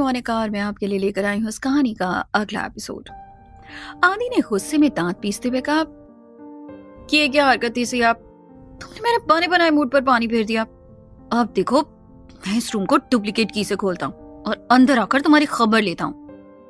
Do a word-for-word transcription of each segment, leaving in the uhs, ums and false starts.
मोनिका और मैं आपके लिए लेकर आई हूँ इस कहानी का अगला एपिसोड। आदि ने गुस्से में दांत पीसते हुए कहा, ये क्या हरकत थी सी आप? तुमने मेरे बने बनाए मूड पर पानी फेर दिया। अब देखो, मैं इस रूम को डुप्लीकेट की से खोलता हूँ और अंदर आकर तुम्हारी खबर लेता हूँ।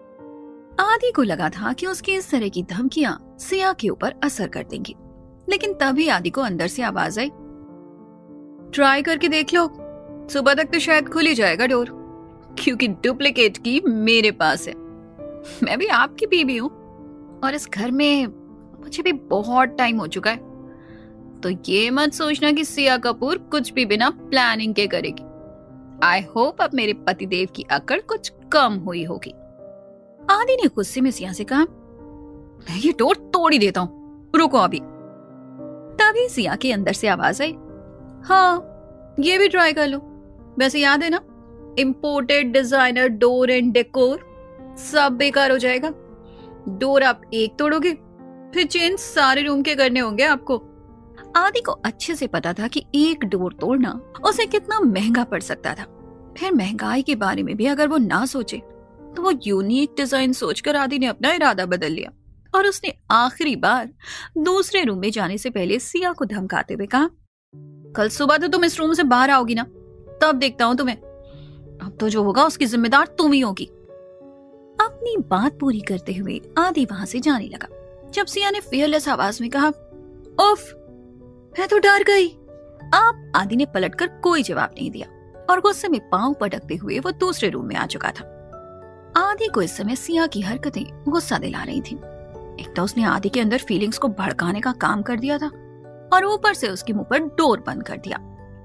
आदि को लगा था कि उसकी इस तरह की धमकियां सिया के ऊपर असर कर देंगी, लेकिन तभी आदि को अंदर से आवाज आई, ट्राई करके देख लो, सुबह तक तो शायद खुल ही जाएगा डोर, क्योंकि डुप्लीकेट की मेरे पास है। मैं भी आपकी बीवी हूँ और इस घर में मुझे भी बहुत टाइम हो चुका है, तो ये मत सोचना कि सिया कपूर कुछ भी बिना प्लानिंग के करेगी। आई होप अब मेरे पतिदेव की अकड़ कुछ कम हुई होगी। आदि ने गुस्से में सिया से कहा, मैं ये डोर तोड़ ही देता हूँ, रुको अभी। तभी सिया के अंदर से आवाज आई, हाँ ये भी ट्राई कर लो। वैसे याद है ना, imported designer door and decor सब बेकार हो जाएगा। डोर आप एक तोड़ोगे, फिर चेंज सारे रूम के करने होंगे आपको। आदि को अच्छे से पता था कि एक डोर तोड़ना उसे कितना महंगा पड़ सकता था। फिर महंगाई के बारे में भी अगर वो ना सोचे तो वो यूनिक डिजाइन सोचकर आदि ने अपना इरादा बदल लिया और उसने आखिरी बार दूसरे रूम में जाने से पहले सिया को धमकाते हुए कहा, कल सुबह तो तुम इस रूम से बाहर आओगी ना, तब देखता हूं तुम्हें। अब तो जो होगा उसकी जिम्मेदार तुम ही होगी। अपनी बात पूरी करते हुए आदि वहां से जाने लगा जब सिया ने फियरलेस आवाज में कहा, उफ, मैं तो डर गई। अब आदि ने पलटकर कोई जवाब नहीं दिया और गुस्से में पांव पटकते हुए वो दूसरे रूम में आ चुका था। आदि को इस समय सिया की हरकतें गुस्सा दिला रही थी। एक तो उसने आदि के अंदर फीलिंग्स को भड़काने का काम कर दिया था और ऊपर से उसके मुंह पर डोर बंद कर दिया।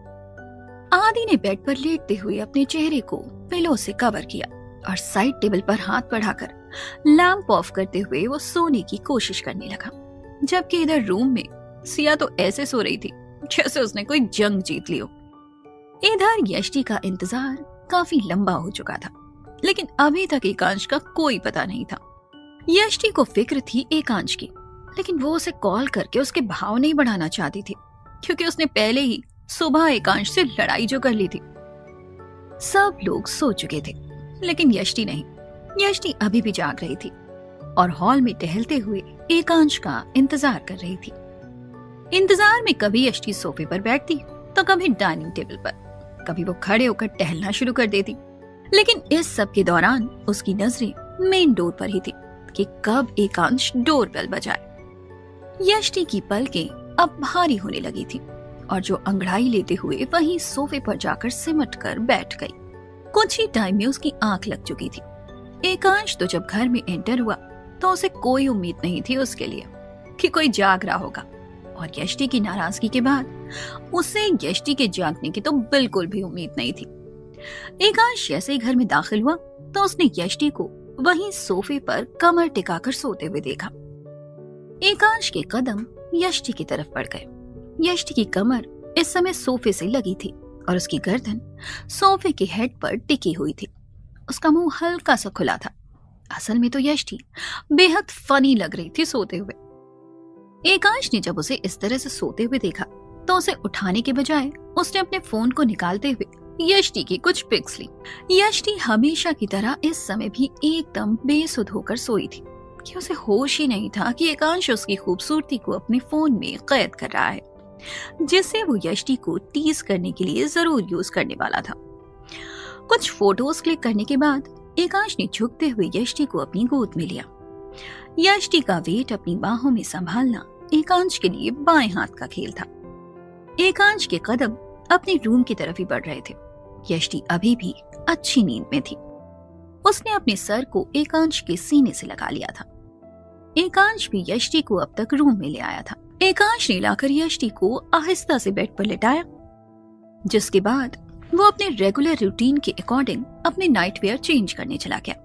आदि ने बेड पर लेटते हुए अपने चेहरे को पिलो से कवर किया और साइड टेबल पर हाथ बढ़ाकर लैंप ऑफ करते हुए वो सोने की कोशिश करने लगा, जबकि इधर रूम में सिया तो ऐसे सो रही थी जैसे उसने कोई जंग जीत ली हो। इधर यष्टि का इंतजार काफी लंबा हो चुका था, लेकिन अभी तक एकांश का कोई पता नहीं था। यष्टि को फिक्र थी एकांश की, लेकिन वो उसे कॉल करके उसके भाव नहीं बढ़ाना चाहती थी, क्योंकि उसने पहले ही सुबह एकांश से लड़ाई जो कर ली थी। सब लोग सो चुके थे, लेकिन यष्टि नहीं। यष्टि अभी भी जाग रही थी और हॉल में टहलते हुए एकांश का इंतजार कर रही थी। इंतजार में कभी यष्टि सोफे पर बैठती तो कभी डाइनिंग टेबल पर, कभी वो खड़े होकर टहलना शुरू कर देती, लेकिन इस सब के दौरान उसकी नजरें मेन डोर पर ही थी कि कब एकांश डोर बेल बजाए। यष्टि की पलकें अब भारी होने लगी थी और जो अंगड़ाई लेते हुए वहीं सोफे पर जाकर सिमट कर बैठ गई। कुछ ही टाइम में उसकी आंख लग चुकी थी। एकांश तो जब घर में एंटर हुआ तो उसे कोई उम्मीद नहीं थी उसके लिए कि कोई जाग रहा होगा, और यष्टि की नाराजगी के बाद उसे यष्टि के जागने की तो बिल्कुल भी उम्मीद नहीं थी। एकांश जैसे ही घर में दाखिल हुआ तो उसने यष्टि को वहीं सोफे पर कमर टिकाकर सोते हुए देखा। एकांश के कदम यष्टि की तरफ बढ़ गए। यष्टि की कमर इस समय सोफे से लगी थी और उसकी गर्दन सोफे के हेड पर टिकी हुई थी। उसका मुंह हल्का सा खुला था। असल में तो यष्टि बेहद फनी लग रही थी सोते हुए। एकांश ने जब उसे इस तरह से सोते हुए देखा तो उसे उठाने के बजाय उसने अपने फोन को निकालते हुए यष्टि की कुछ पिक्स ली। यष्टि हमेशा की तरह इस समय भी एकदम बेसुध होकर सोई थी कि उसे होश ही नहीं था कि एकांश उसकी खूबसूरती को अपने फोन में कैद कर रहा है, जिसे वो यष्टि को टीज करने के लिए जरूर यूज करने वाला था। कुछ फोटोज क्लिक करने के बाद एकांश ने झुकते हुए यष्टि को अपनी गोद में लिया। यष्टि का वेट अपनी बाहों में संभालना एकांश के लिए बाएं हाथ का खेल था। एकांश के कदम अपने रूम की तरफ ही बढ़ रहे थे। यष्टि अभी भी अच्छी नींद में थी। उसने अपने सर को एकांश के सीने से लगा लिया था। एकांश भी यष्टि को अब तक रूम में ले आया था। एकांश ने लाकर यष्टि को आहिस्ता से बेड पर लिटाया, जिसके बाद वो अपने रेगुलर रूटीन के अकॉर्डिंग अपने नाइट वेयर चेंज करने चला गया।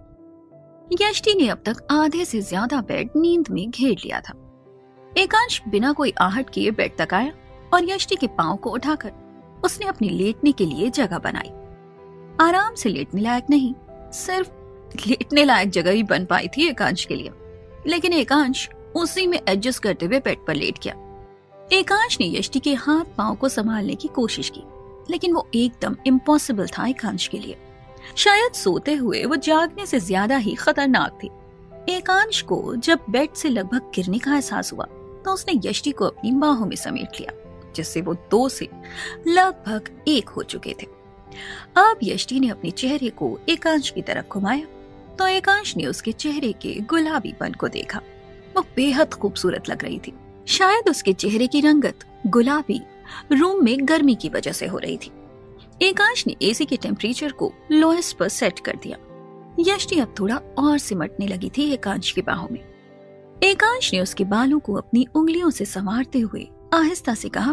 यष्टि ने अब तक आधे से ज्यादा बेड नींद में घेर लिया था। एकांश बिना कोई आहट किए बेड तक आया और यष्टि के पांव को उठाकर उसने अपने लेटने के लिए जगह बनाई। आराम से लेटने लायक नहीं, सिर्फ लेटने लायक जगह ही बन पाई थी एकांश के लिए, लेकिन एकांश उसी में एडजस्ट करते हुए बेड पर लेट गया। एकांश ने यष्टि के हाथ पांव को संभालने की कोशिश की, लेकिन वो एकदम इम्पॉसिबल था एकांश के लिए। शायद सोते हुए वो जागने से ज्यादा ही खतरनाक थी। एकांश को जब बेड से लगभग गिरने का एहसास हुआ तो उसने यष्टि को अपनी बाहों में समेट लिया, जिससे वो दो से लगभग एक हो चुके थे। अब यष्टि ने अपने चेहरे को एकांश की तरफ घुमाया तो एकांश ने उसके चेहरे के गुलाबीपन को देखा। वो बेहद खूबसूरत लग रही थी। शायद उसके चेहरे की रंगत गुलाबी रूम में गर्मी की वजह से हो रही थी। एकांश ने एसी के टेम्परेचर को लोएस्ट पर सेट कर दिया। यष्टि अब थोड़ा और सिमटने लगी थी एकांश की बाहों में। एकांश ने उसके बालों को अपनी उंगलियों से संवारते हुए आहिस्ता से कहा,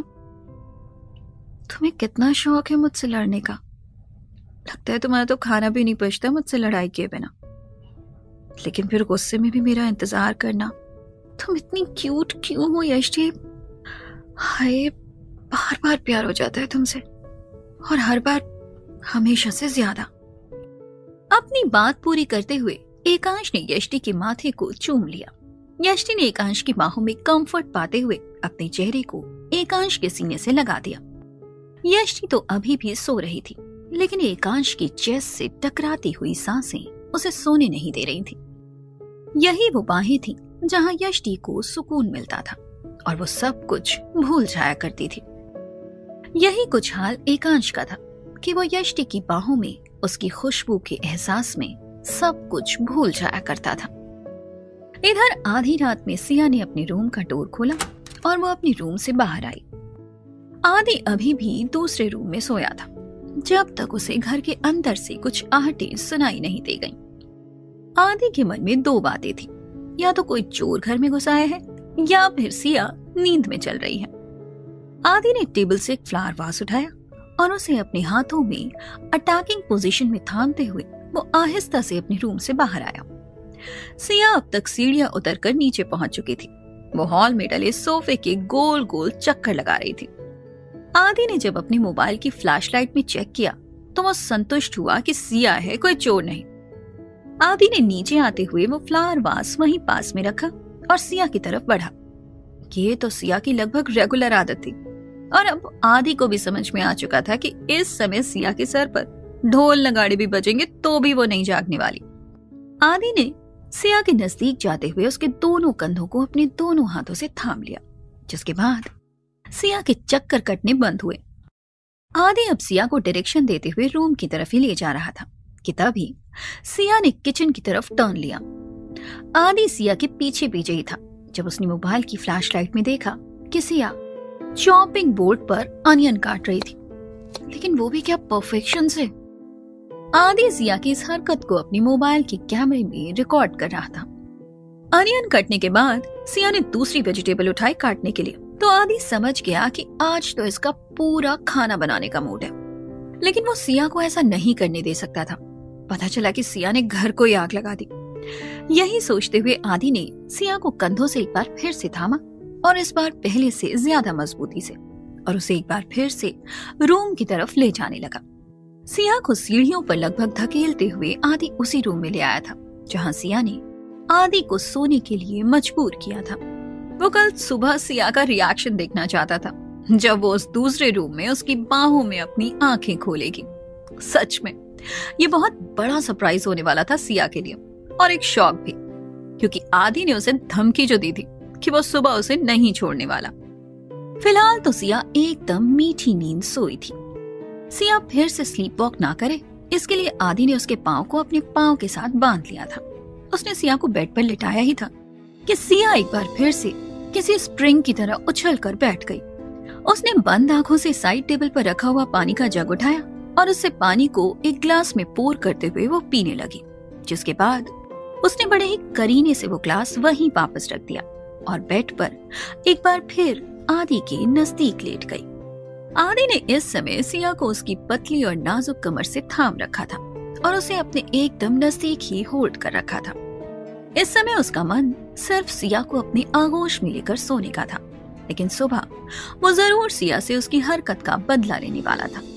तुम्हें कितना शौक है मुझसे लड़ने का। लगता है तुम्हारा तो खाना भी नहीं पचता मुझसे लड़ाई किए बिना, लेकिन फिर गुस्से में भी मेरा इंतजार करना। तुम इतनी क्यूट क्यों हो यष्टि? हाय, बार बार प्यार हो जाता है तुमसे, और हर बार हमेशा से ज्यादा। अपनी बात पूरी करते हुए एकांश ने यष्टि के माथे को चूम लिया। यष्टि ने एकांश की बाहों में कंफर्ट पाते हुए अपने चेहरे को एकांश के सीने से लगा दिया। यष्टि तो अभी भी सो रही थी, लेकिन एकांश की चेस्ट से टकराती हुई सांसें उसे सोने नहीं दे रही थी। यही वो बाहें थी जहां यष्टि को सुकून मिलता था और वो सब कुछ भूल जाया करती थी। यही कुछ हाल एकांश का था कि वो यष्टि की बाहों में उसकी खुशबू के एहसास में सब कुछ भूल जाया करता था। इधर आधी रात में सिया ने अपने रूम का डोर खोला और वो अपने रूम से बाहर आई। आदि अभी भी दूसरे रूम में सोया था जब तक उसे घर के अंदर से कुछ आहटें सुनाई नहीं दे गईं। आदि के मन में दो बातें थी, या तो कोई चोर घर में घुस आया है या फिर सिया नींद में चल रही है। आदि ने टेबल से एक फ्लावर वास उठाया और उसे अपने हाथों में अटैकिंग पोजीशन में थामते हुए वो आहिस्ता से अपने रूम से बाहर आया। सिया अब तक सीढ़ियां उतरकर नीचे पहुंच चुकी थी। वो हॉल में डले सोफे के गोल गोल चक्कर लगा रही थी। आदि ने जब अपने मोबाइल की फ्लैशलाइट में चेक किया तो वो संतुष्ट हुआ कि सिया है, कोई चोर नहीं। आदि ने नीचे आते हुए वो फ्लावर वास वहीं पास में रखा और सिया की तरफ बढ़ा। ये तो सिया की लगभग रेगुलर आदत थी और अब आदि को भी समझ में आ चुका था कि इस समय सिया के सर पर ढोल नगाड़े भी बजेंगे तो भी वो नहीं जागने वाली। आदि ने सिया के नजदीक जाते हुए उसके दोनों कंधों को अपने दोनों हाथों से थाम लिया, जिसके बाद सिया के चक्कर कटने बंद हुए। आदि अब सिया को डायरेक्शन देते हुए रूम की तरफ ही ले जा रहा था कि तभी सिया ने किचन की तरफ टर्न लिया। आदि सिया के पीछे पीछे ही था जब उसने मोबाइल की फ्लैशलाइट में देखा कि सिया चॉपिंग बोर्ड पर अनियन काट रही थी, लेकिन वो भी क्या परफेक्शन से। आदि सिया की इस हरकत को अपनी मोबाइल के कैमरे में रिकॉर्ड कर रहा था। अनियन कटने के बाद सिया ने दूसरी वेजिटेबल उठाई काटने के लिए, तो आदि समझ गया कि आज तो इसका पूरा खाना बनाने का मूड है, लेकिन वो सिया को ऐसा नहीं करने दे सकता था। पता चला कि सिया ने घर को ही आग लगा दी। यही सोचते हुए आदि ने सिया को कंधों से एक बार फिर से थामा और इस बार पहले से ज्यादा मजबूती से, और उसे एक बार फिर से रूम की तरफ ले जाने लगा। सिया को सीढ़ियों पर लगभग धकेलते हुए आदि उसी रूम में ले आया था जहां सिया ने आदि को सोने के लिए मजबूर किया था। वो कल सुबह सिया का रिएक्शन देखना चाहता था जब वो उस दूसरे रूम में उसकी बाहों में अपनी आंखें खोलेगी। सच में ये बहुत बड़ा सरप्राइज होने वाला था सिया के लिए, और एक शॉक भी, क्योंकि आदि ने उसे धमकी जो दी थी कि वो सुबह उसे नहीं छोड़ने वाला। फिलहाल तो सिया एकदम मीठी नींद सोई थी। सिया फिर से स्लीप वॉक ना करे, इसके लिए आदि ने उसके पांव को अपने पांव के साथ बांध लिया था। उसने सिया को बेड पर लिटाया ही था कि सिया एक बार फिर से किसी स्प्रिंग की तरह उछल कर बैठ गई। उसने बंद आंखों से साइड टेबल पर रखा हुआ पानी का जग उठाया और उससे पानी को एक ग्लास में पोर करते हुए वो पीने लगी, जिसके बाद उसने बड़े ही करीने से वो ग्लास वहीं वापस रख दिया और बेड पर एक बार फिर आदि के नजदीक लेट गई। आदि ने इस समय सिया को उसकी पतली और नाजुक कमर से थाम रखा था और उसे अपने एकदम नजदीक ही होल्ड कर रखा था। इस समय उसका मन सिर्फ सिया को अपनी आगोश में लेकर सोने का था, लेकिन सुबह वो जरूर सिया से उसकी हरकत का बदला लेने वाला था।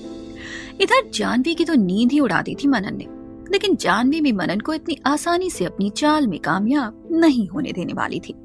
इधर जानवी की तो नींद ही उड़ा दी थी मनन ने, लेकिन जानवी भी मनन को इतनी आसानी से अपनी चाल में कामयाब नहीं होने देने वाली थी।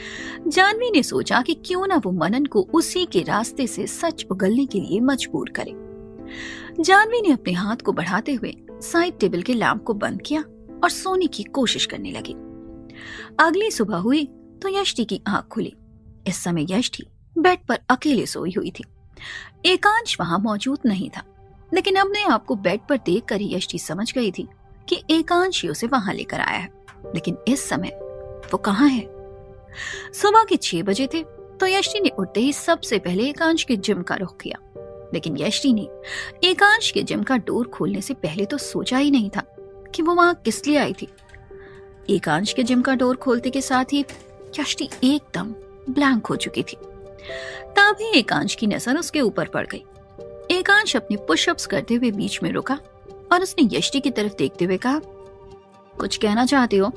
जानवी ने सोचा कि क्यों ना वो मनन को उसी के रास्ते से सच उगलने के लिए मजबूर करे। जानवी ने अपने हाथ को बढ़ाते हुए साइड टेबल के लैंप को बंद किया और सोने की कोशिश करने लगी। अगली सुबह हुई तो यष्टि की आंख खुली। इस समय यष्टि बेड पर अकेले सोई हुई थी। एकांश वहां मौजूद नहीं था, लेकिन अपने आप को बेड पर देखकर ही यष्टि समझ गई थी कि एकांश ही उसे वहां लेकर आया है। लेकिन इस समय वो कहाँ है? सुबह के छह बजे थे तो यष्टि ने उठते ही सबसे पहले एकांश के जिम का रुख किया। लेकिन यष्टि ने एकांश के जिम का डोर खोलने से पहले तो सोचा ही नहीं था कि वो वहां किस लिए आई थी। एकांश के जिम का डोर खोलते के साथ ही यष्टि एकदम ब्लैंक हो चुकी थी। तभी एकांश की नजर उसके ऊपर पड़ गई। एकांश अपने पुशअप्स करते हुए बीच में रुका और उसने यष्टि की तरफ देखते हुए कहा, कुछ कहना चाहती हो?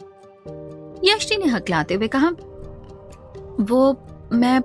यष्टि ने हकलाते हुए कहा, वो मैं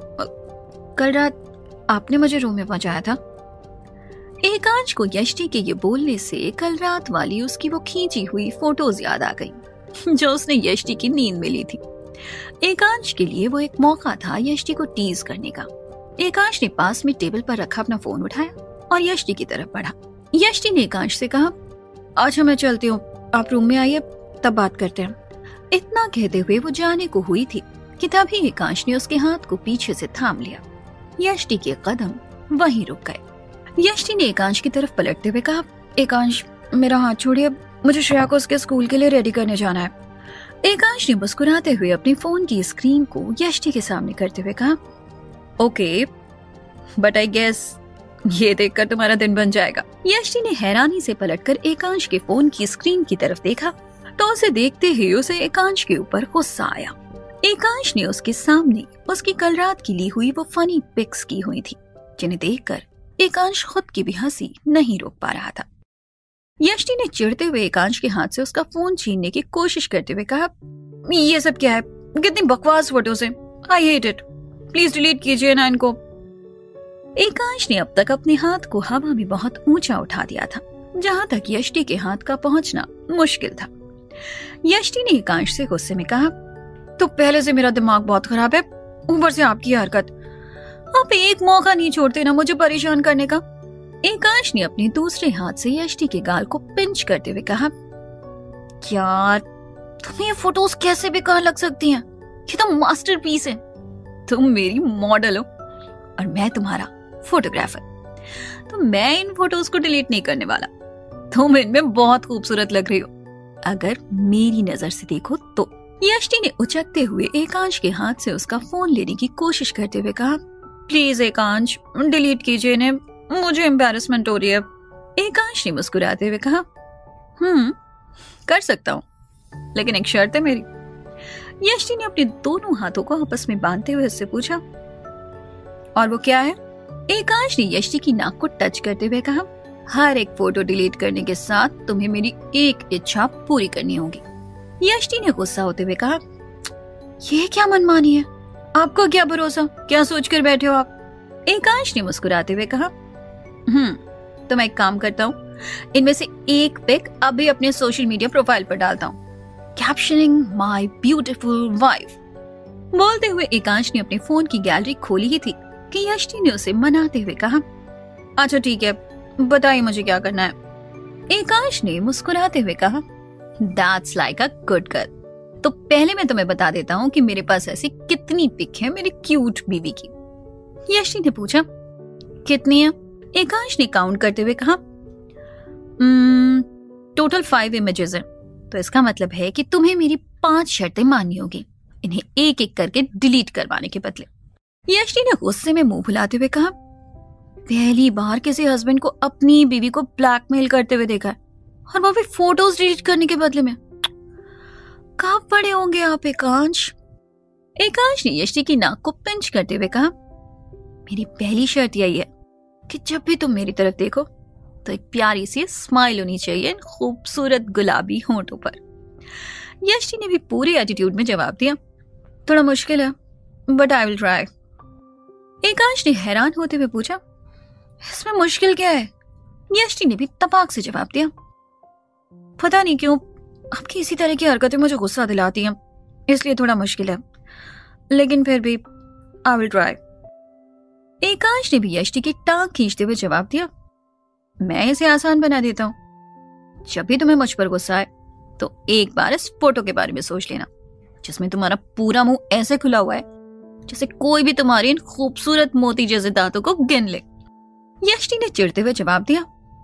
कल रात आपने मुझे रूम में पहुंचाया था। एकांश को यष्टि के ये बोलने से कल रात वाली उसकी वो खींची हुई फोटोज याद आ गई जो उसने यष्टि की नींद में ली थी। एकांश के लिए वो एक मौका था यष्टि को टीज करने का। एकांश ने पास में टेबल पर रखा अपना फोन उठाया और यष्टि की तरफ बढ़ा। यष्टि ने एकांश से कहा, अच्छा मैं चलती हूँ, आप रूम में आइए, तब बात करते हैं। इतना कहते हुए वो जाने को हुई थी कि तभी एकांश ने उसके हाथ को पीछे से थाम लिया। यष्टि के कदम वहीं रुक गए। यष्टि ने एकांश की तरफ पलटते हुए कहा, एकांश मेरा हाथ छोड़िए, मुझे श्रेया को उसके स्कूल के लिए रेडी करने जाना है। एकांश ने मुस्कुराते हुए अपने फोन की स्क्रीन को यष्टि के सामने करते हुए कहा, ओके बट आई गेस ये देखकर तुम्हारा दिन बन जाएगा। यष्टि ने हैरानी से पलटकर एकांश के फोन की स्क्रीन की तरफ देखा तो उसे देखते ही उसे एकांश के ऊपर गुस्सा आया। एकांश ने उसके सामने उसकी कल रात की ली हुई वो फनी पिक्स की हुई थी, जिन्हें देखकर एकांश खुद की भी हंसी नहीं रोक पा रहा था। यष्टि ने चिढ़ते हुए एकांश के हाथ से उसका फोन छीनने की कोशिश करते हुए कहा, ये सब क्या है? कितनी बकवास फोटोज हैं। I hate it, please delete कीजिए ना इनको। एकांश ने अब तक अपने हाथ को हवा में बहुत ऊंचा उठा दिया था, जहां तक यष्टि के हाथ का पहुंचना मुश्किल था। यष्टि ने एकांश से गुस्से में कहा, तो पहले से मेरा दिमाग बहुत खराब है, ऊपर से आपकी हरकत। आप एक मौका नहीं छोड़ते ना मुझे परेशान करने का। एकांश ने अपने दूसरे हाथ से यष्टि के गाल को पिंच करते हुए कहा, यार तुम्हें ये फोटोज कैसे बेकार लग सकती हैं? ये तो मास्टरपीस है। तुम मेरी मॉडल हो और मैं तुम्हारा फोटोग्राफर, तो मैं इन फोटोज को डिलीट नहीं करने वाला। तुम इनमें बहुत खूबसूरत लग रही हो, अगर मेरी नजर से देखो तो। यष्टि ने उचकते हुए एकांश के हाथ से उसका फोन लेने की कोशिश करते हुए कहा, प्लीज एकांश डिलीट कीजिए इन्हें, मुझे एम्बैरेसमेंट हो रही है। एकांश ने मुस्कुराते हुए कहा, हम्म कर सकता हूँ, लेकिन एक शर्त है मेरी। यष्टि ने अपने दोनों हाथों को आपस में बांधते हुए उससे पूछा, और वो क्या है? एकांश ने यष्टि की नाक को टच करते हुए कहा, हर एक फोटो डिलीट करने के साथ तुम्हें मेरी एक इच्छा पूरी करनी होगी। यष्टि ने गुस्सा होते हुए कहा, ये क्या मनमानी है? आपको क्या भरोसा, क्या सोचकर बैठे हो आप? एकांश ने मुस्कुराते हुए कहा, हम्म तो मैं एक काम करता हूँ, इनमें से एक पिक अभी अपने सोशल मीडिया प्रोफाइल पर डालता हूँ, कैप्शनिंग माय ब्यूटीफुल वाइफ। बोलते हुए एकांश ने अपने फोन की गैलरी खोली ही थी कि यष्टि ने उसे मनाते हुए कहा, अच्छा ठीक है, बताइए मुझे क्या करना है। एकांश ने मुस्कुराते हुए कहा, that's like a good girl. तो पहले मैं तुम्हें बता देता हूँ कि मेरे पास ऐसी कितनी पिक है मेरी क्यूट बीवी की। यष्टि ने पूछा, कितनी है? एकांश ने काउंट करते हुए कहा, टोटल फाइव इमेजेस है, तो इसका मतलब है कि तुम्हें मेरी पांच शर्तें माननी होगी, इन्हें एक एक करके डिलीट करवाने के बदले। यष्टि ने गुस्से में मुंह फुलाते हुए कहा, पहली बार किसी हस्बैंड को अपनी बीवी को ब्लैकमेल करते हुए देखा है, और वो भी फोटोज डिलीट करने के बदले में। कब पड़े होंगे आप एकांश? एकांश ने यष्टि की नाक को पिंच करते हुए कहा, मेरी पहली शर्त यही है कि जब भी तुम मेरी तरफ देखो तो एक प्यारी सी स्माइल होनी चाहिए इन खूबसूरत गुलाबी होंठों पर। यष्टि ने भी पूरे एटीट्यूड में जवाब दिया, थोड़ा मुश्किल है but I will try. Ekansh ने हैरान होते हुए पूछा, इसमें मुश्किल क्या है? यष्टि ने भी तपाक से जवाब दिया, पता नहीं क्यों आपकी इसी तरह की हरकतें मुझे गुस्सा दिलाती हैं, इसलिए थोड़ा मुश्किल है, लेकिन फिर भी आई विल ट्राई। एकांश ने भी यष्टि की टांग खींचते हुए जवाब दिया, मैं इसे आसान बना देता हूँ, जब भी तुम्हें मुझ पर गुस्सा आए तो एक बार इस फोटो के बारे में सोच लेना, जिसमें तुम्हारा पूरा मुंह ऐसे खुला हुआ है जैसे कोई भी तुम्हारी इन खूबसूरत मोती जैसे दांतों को गिन ले। यष्टि ने चिढ़ते हुए जवाब दिया,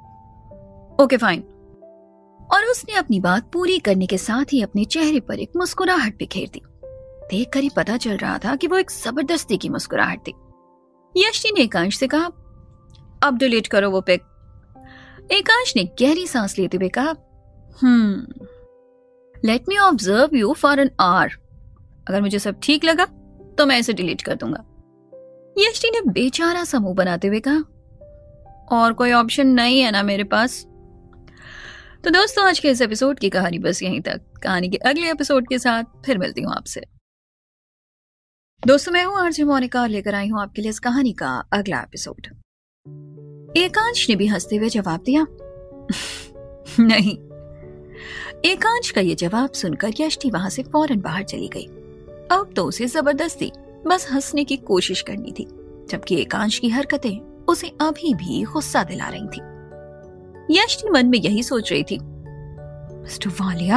ओके फाइन। और उसने अपनी बात पूरी करने के साथ ही अपने चेहरे पर एक मुस्कुराहट बिखेर दी। देखकर ही पता चल रहा था कि वो एक जबरदस्ती की मुस्कुराहट थी। यष्टि ने एकांश से कहा, अब डिलीट करो वो पिक। एकांश ने गहरी सांस लेते हुए कहा, hmm let me observe you for an hour. अगर मुझे सब ठीक लगा तो मैं इसे डिलीट कर दूंगा। यष्टि ने बेचारा सा मुंह बनाते हुए कहा, और कोई ऑप्शन नहीं है ना मेरे पास। तो दोस्तों, आज के इस एपिसोड की कहानी बस यहीं तक। कहानी के अगले एपिसोड के साथ फिर मिलती हूँ आपसे। दोस्तों, मैं हूँ आरजे मोनिका और लेकर आई हूँ आपके लिए इस कहानी का अगला एपिसोड। एकांश ने भी हंसते हुए जवाब दिया, नहीं। एकांश का ये जवाब सुनकर यष्टि वहां से फौरन बाहर चली गई। अब तो उसे जबरदस्ती बस हंसने की कोशिश करनी थी, जबकि एकांश की हरकतें उसे अभी भी गुस्सा दिला रही थी। यष्टि मन में यही सोच रही थी, मिस्टर वालिया,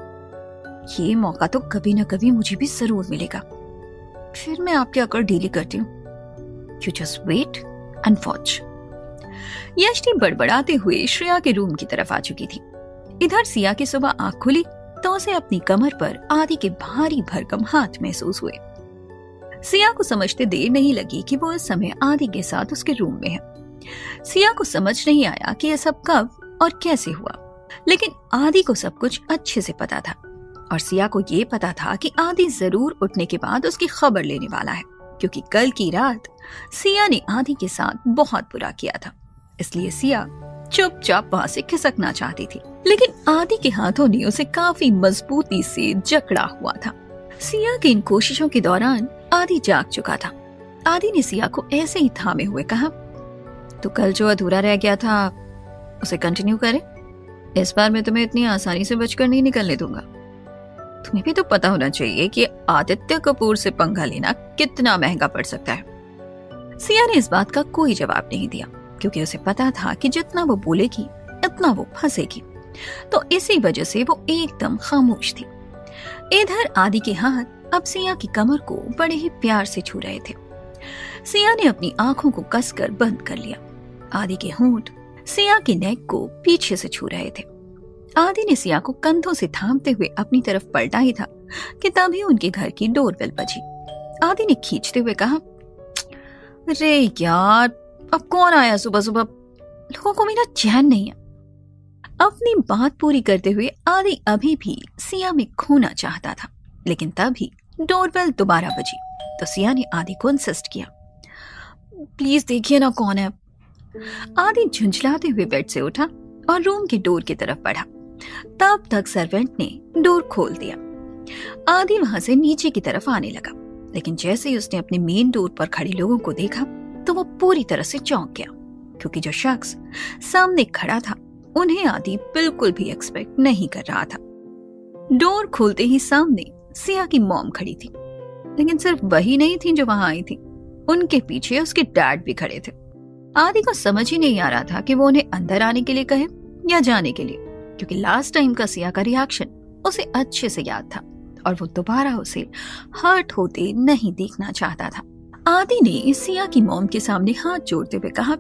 ये मौका तो कभी न कभी मुझे भी जरूर मिलेगा। फिर मैं आपके अकड़ ढीली करती हूँ। You just wait and watch. Yashti बड़बड़ाते हुए श्रेया के रूम की तरफ आ चुकी थी। इधर सिया की सुबह आंख खुली तो उसे अपनी कमर पर आदि के भारी भरकम हाथ महसूस हुए। सिया को समझते देर नहीं लगी कि वो इस समय आदि के साथ उसके रूम में है। सिया को समझ नहीं आया कि यह सब कब और कैसे हुआ, लेकिन आदि को सब कुछ अच्छे से पता था और सिया को ये पता था कि आदि जरूर उठने के बाद उसकी खबर लेने वाला है, क्योंकि कल की रात सिया ने आदि के साथ बहुत बुरा किया था। इसलिए सिया चुपचाप वहां से खिसकना चाहती थी, लेकिन आदि के हाथों ने उसे काफी मजबूती से जकड़ा हुआ था। सिया की इन कोशिशों के दौरान आदि जाग चुका था। आदि ने सिया को ऐसे ही थामे हुए कहा, तो कल जो अधूरा रह गया था उसे कंटिन्यू करें। इस बार मैं तुम्हें इतनी आसानी से बचकर नहीं निकलने दूंगा। तुम्हें भी तो पता होना चाहिए कि आदित्य कपूर से पंगा लेना कितना महंगा पड़ सकता है। सिया ने इस बात का कोई जवाब नहीं दिया, क्योंकि उसे पता था कि जितना वो बोलेगी इतना वो फंसेगी, तो इसी वजह से वो एकदम खामोश थी। इधर आदि के हाथ अब सिया की कमर को बड़े ही प्यार से छू रहे थे। सिया ने अपनी आंखों को कसकर बंद कर लिया। आदि के होंठ सिया के नेक को पीछे से छू रहे थे। आदि ने सिया को कंधों से थामते हुए अपनी तरफ पलटा ही था कि तभी उनके घर की डोरबेल बजी। आदि ने खींचते हुए कहा, अरे यार, अब कौन आया सुबह सुबह? लोगों को मेरा चैन नहीं है। अपनी बात पूरी करते हुए आदि अभी भी सिया में खोना चाहता था, लेकिन तभी डोरबेल दोबारा बजी तो सिया ने आदि को इंसिस्ट किया, प्लीज देखिए ना कौन है। आदि झुंझलाते हुए बेड से उठा और रूम के डोर की तरफ बढ़ा। तब तक सर्वेंट ने डोर खोल दिया। आदि वहां से नीचे की तरफ आने लगा, लेकिन जैसे ही उसने अपने मेन डोर पर खड़े लोगों को देखा तो वो पूरी तरह से चौंक गया, क्योंकि जो शख्स सामने खड़ा था उन्हें आदि बिल्कुल भी एक्सपेक्ट नहीं कर रहा था। डोर खोलते ही सामने सिया की मॉम खड़ी थी, लेकिन सिर्फ वही नहीं थी जो वहां आई थी, उनके पीछे उसके डैड भी खड़े थे। आदि को समझ ही नहीं आ रहा था कि वो उन्हें अंदर आने के लिए कहे या जाने के लिए, क्योंकि लास्ट टाइम का सिया का रिएक्शन उसे अच्छे से याद था और वो दोबारा उसे हर्ट होते नहीं देखना चाहता था। आदि ने सिया की मॉम के सामने हाथ जोड़ते हुए कहा,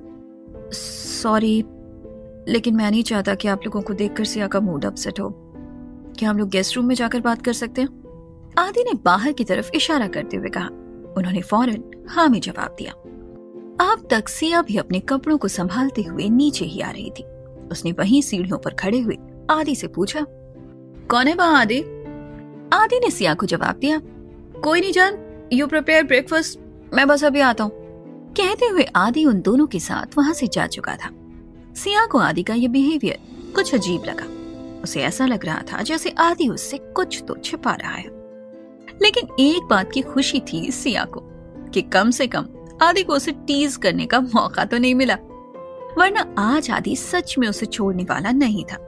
सॉरी, लेकिन मैं नहीं चाहता कि आप लोगों को देखकर सिया का मूड अपसेट हो। क्या हम लोग गेस्ट रूम में जाकर बात कर सकते हैं? आदि ने बाहर की तरफ इशारा करते हुए कहा। उन्होंने फौरन हाँ में जवाब दिया। अब तक सिया भी अपने कपड़ों को संभालते हुए नीचे ही आ रही थी। उसने वहीं सीढ़ियों पर खड़े हुए आदि से पूछा, कौन है वहां आदि? आदि ने सिया को जवाब दिया, कोई नहीं जान, यू प्रिपेयर ब्रेकफास्ट, मैं बस अभी आता हूँ। कहते हुए आदि उन दोनों के साथ वहां से जा चुका था। सिया को आदि का ये बिहेवियर कुछ अजीब लगा। उसे ऐसा लग रहा था जैसे आदि उससे कुछ तो छिपा रहा है। लेकिन एक बात की खुशी थी सिया को कि कम से कम आदि को उसे टीज करने का मौका तो नहीं मिला, वरना आज आदि सच में उसे छोड़ने वाला नहीं था।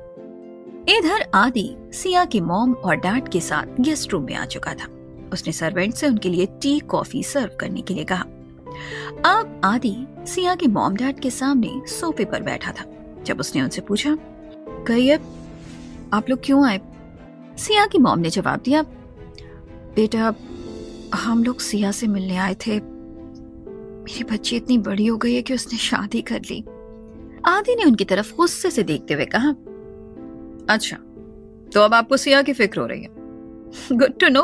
इधर आदि सिया के मॉम और डैड के साथ गेस्ट रूम में आ चुका था। उसने सर्वेंट से उनके लिए टी कॉफी सर्व करने के लिए कहा। अब आदि सिया के मॉम डैड के सामने सोफे पर बैठा था। जब उसने उनसे पूछा, कहिए आप लोग क्यों आए? सिया की मॉम ने जवाब दिया, बेटा हम लोग सिया से मिलने आए थे। मेरी बच्ची इतनी बड़ी हो गई है कि उसने शादी कर ली। आदि ने उनकी तरफ गुस्से से देखते हुए कहा, अच्छा तो अब आपको सिया की फिक्र हो रही है। Good to know.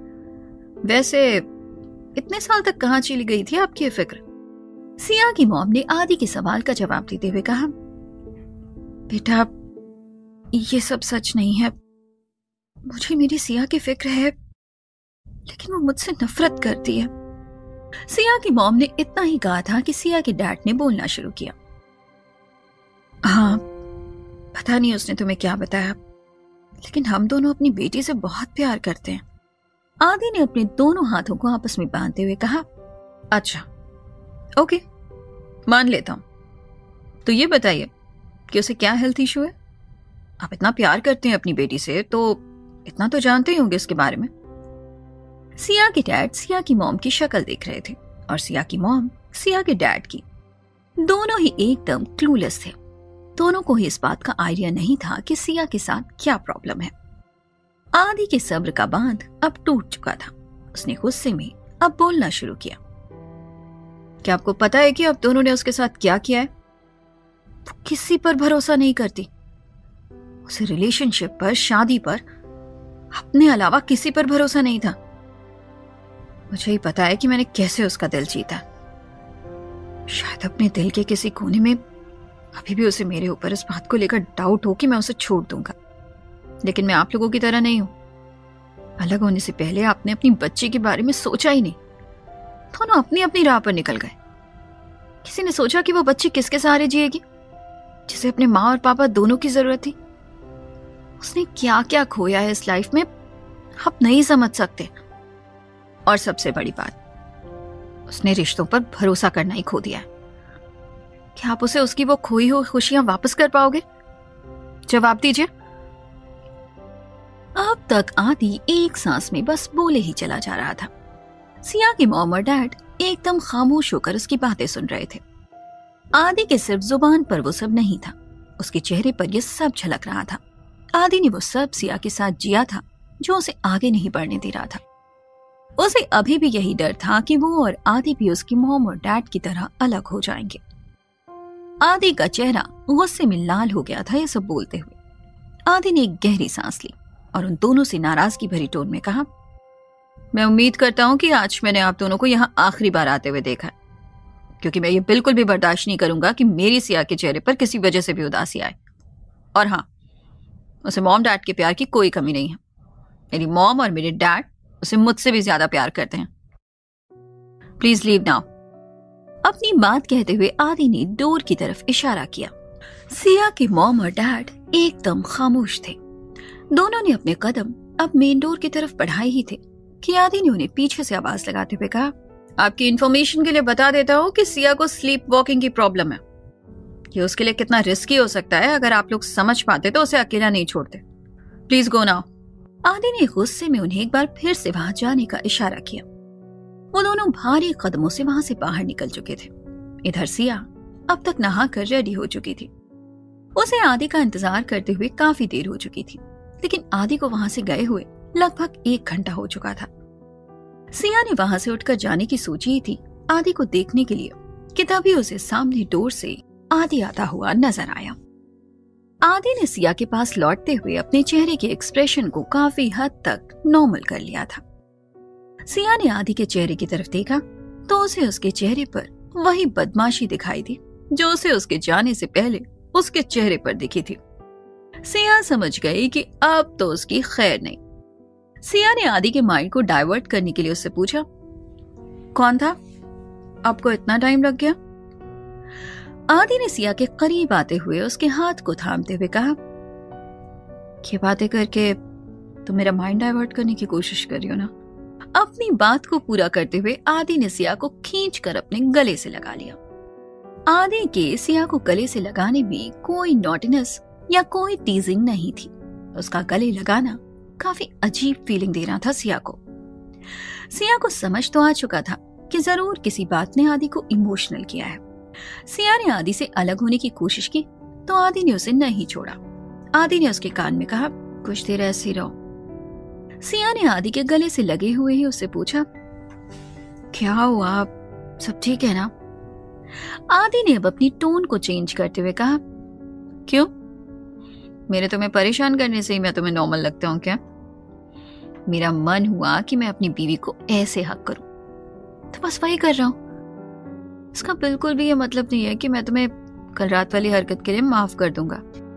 वैसे इतने साल तक कहाँ चली गई थी आपकी ये फिक्र? सिया की मॉम ने आदि के सवाल का जवाब देते हुए कहा, बेटा ये सब सच नहीं है। मुझे मेरी सिया की फिक्र है, लेकिन वो मुझसे नफरत करती है। सिया की मॉम ने इतना ही कहा था कि सिया के डैड ने बोलना शुरू किया, हाँ पता नहीं उसने तुम्हें क्या बताया, लेकिन हम दोनों अपनी बेटी से बहुत प्यार करते हैं। आदि ने अपने दोनों हाथों को आपस में बांधते हुए कहा, अच्छा ओके मान लेता हूं। तो ये बताइए कि उसे क्या हेल्थ इशू है? आप इतना प्यार करते हैं अपनी बेटी से तो इतना तो जानते ही होंगे इसके बारे में। सिया के डैड सिया की मॉम की शक्ल देख रहे थे और सिया की मॉम सिया के डैड की। दोनों ही एकदम क्लूलेस थे। दोनों को ही इस बात का आइडिया नहीं था कि सिया के साथ क्या प्रॉब्लम है। आदि के सब्र का बांध अब टूट चुका था। उसने गुस्से में अब बोलना शुरू किया, क्या आपको पता है कि अब दोनों ने उसके साथ क्या किया है? वो किसी पर भरोसा नहीं करती। उसे रिलेशनशिप पर, शादी पर, अपने अलावा किसी पर भरोसा नहीं था। मुझे ही पता है कि मैंने कैसे उसका दिल जीता। शायद अपने दिल के किसी कोने में अभी भी उसे मेरे ऊपर इस बात को लेकर डाउट हो कि मैं उसे छोड़ दूंगा, लेकिन मैं आप लोगों की तरह नहीं हूं। अलग होने से पहले आपने अपनी बच्ची के बारे में सोचा ही नहीं। दोनों अपनी अपनी राह पर निकल गए। किसी ने सोचा कि वो बच्ची किसके सहारे जिएगी, जिसे अपने माँ और पापा दोनों की जरूरत थी? उसने क्या क्या खोया है इस लाइफ में आप नहीं समझ सकते। और सबसे बड़ी बात, उसने रिश्तों पर भरोसा करना ही खो दिया है। क्या आप उसे उसकी वो खोई हुई खुशियां वापस कर पाओगे? जवाब दीजिए। अब तक आदि एक सांस में बस बोले ही चला जा रहा था। सिया के मॉम और डैड एकदम खामोश होकर उसकी बातें सुन रहे थे। आदि के सिर्फ जुबान पर वो सब नहीं था, उसके चेहरे पर ये सब झलक रहा था। आदि ने वो सब सिया के साथ जिया था जो उसे आगे नहीं बढ़ने दे रहा था। उसे अभी भी यही डर था कि वो और आदि भी उसकी मॉम और डैड की तरह अलग हो जाएंगे। आदि का चेहरा गुस्से में लाल हो गया था ये सब बोलते हुए। आदि ने एक गहरी सांस ली और उन दोनों से नाराजगी भरी टोन में कहा, मैं उम्मीद करता हूं कि आज मैंने आप दोनों को यहाँ आखिरी बार आते हुए देखा है, क्योंकि मैं ये बिल्कुल भी बर्दाश्त नहीं करूंगा कि मेरी सिया के चेहरे पर किसी वजह से भी उदासी आए। और हाँ, उसे मॉम डैड के प्यार की कोई कमी नहीं है। मेरी मॉम और मेरे डैड उसे मुझसे भी ज्यादा प्यार करते हैं। Please leave now. अपनी बात कहते हुए आदि ने डोर की तरफ इशारा किया। सिया के मॉम और डैड एकदम खामोश थे। दोनों ने अपने कदम अब मेन डोर की तरफ बढ़ाए ही थे कि आदि ने उन्हें पीछे से आवाज लगाते हुए कहा, आपकी इंफॉर्मेशन के लिए बता देता हूँ कि सिया को स्लीप वॉकिंग की प्रॉब्लम है। ये उसके लिए कितना रिस्की हो सकता है। अगर आप लोग समझ पाते तो उसे अकेला नहीं छोड़ते। Please go now. आदि ने गुस्से में उन्हें एक बार फिर से वहां जाने का इशारा किया। वो दोनों भारी कदमों से वहां से बाहर निकल चुके थे। इधर सिया अब तक नहा कर रेडी हो चुकी थी। उसे आदि का इंतजार करते हुए काफी देर हो चुकी थी, लेकिन आदि को वहां से गए हुए लगभग एक घंटा हो चुका था। सिया ने वहां से उठकर जाने की सोची ही थी आदि को देखने के लिए कि तभी उसे सामने डोर से आदि आता हुआ नजर आया। आदि ने सिया के पास लौटते हुए अपने चेहरे के एक्सप्रेशन को काफी हद तक नॉर्मल कर लिया था। सिया ने आदि के चेहरे की तरफ देखा तो उसे उसके चेहरे पर वही बदमाशी दिखाई दी जो उसे उसके जाने से पहले उसके चेहरे पर दिखी थी। सिया समझ गई कि अब तो उसकी खैर नहीं। सिया ने आदि के माइंड को डाइवर्ट करने के लिए उससे पूछा, कौन था? आपको इतना टाइम लग गया? आदि ने सिया के करीब आते हुए उसके हाथ को थामते हुए कहा, ये बातें करके तुम मेरा माइंड डाइवर्ट करने की कोशिश कर रही हो ना? अपनी बात को पूरा करते हुए आदि ने सिया को खींचकर अपने गले से लगा लिया। आदि के सिया को गले से लगाने में कोई नॉटीनेस या कोई टीजिंग नहीं थी। उसका गले लगाना काफी अजीब फीलिंग दे रहा था सिया को। सिया को समझ तो आ चुका था कि जरूर किसी बात ने आदि को इमोशनल किया है। सिया ने आदि से अलग होने की कोशिश की तो आदि ने उसे नहीं छोड़ा। आदि ने उसके कान में कहा, कुछ देर ऐसे ही रहो। सिया ने आदि के गले से लगे हुए ही उससे पूछा, क्या हुआ, आप सब ठीक है ना? आदि ने अब अपनी टोन को चेंज करते हुए कहा, क्यों? मेरे तुम्हें परेशान करने से ही मैं तुम्हें नॉर्मल लगता हूं क्या? मेरा मन हुआ कि मैं अपनी बीवी को ऐसे हक करूं, तो बस वही कर रहा हूं। इसका बिल्कुल भी ये मतलब नहीं है कि मैं तुम्हें कल रात वाली हरकत के लिए माफ कर दूंगा।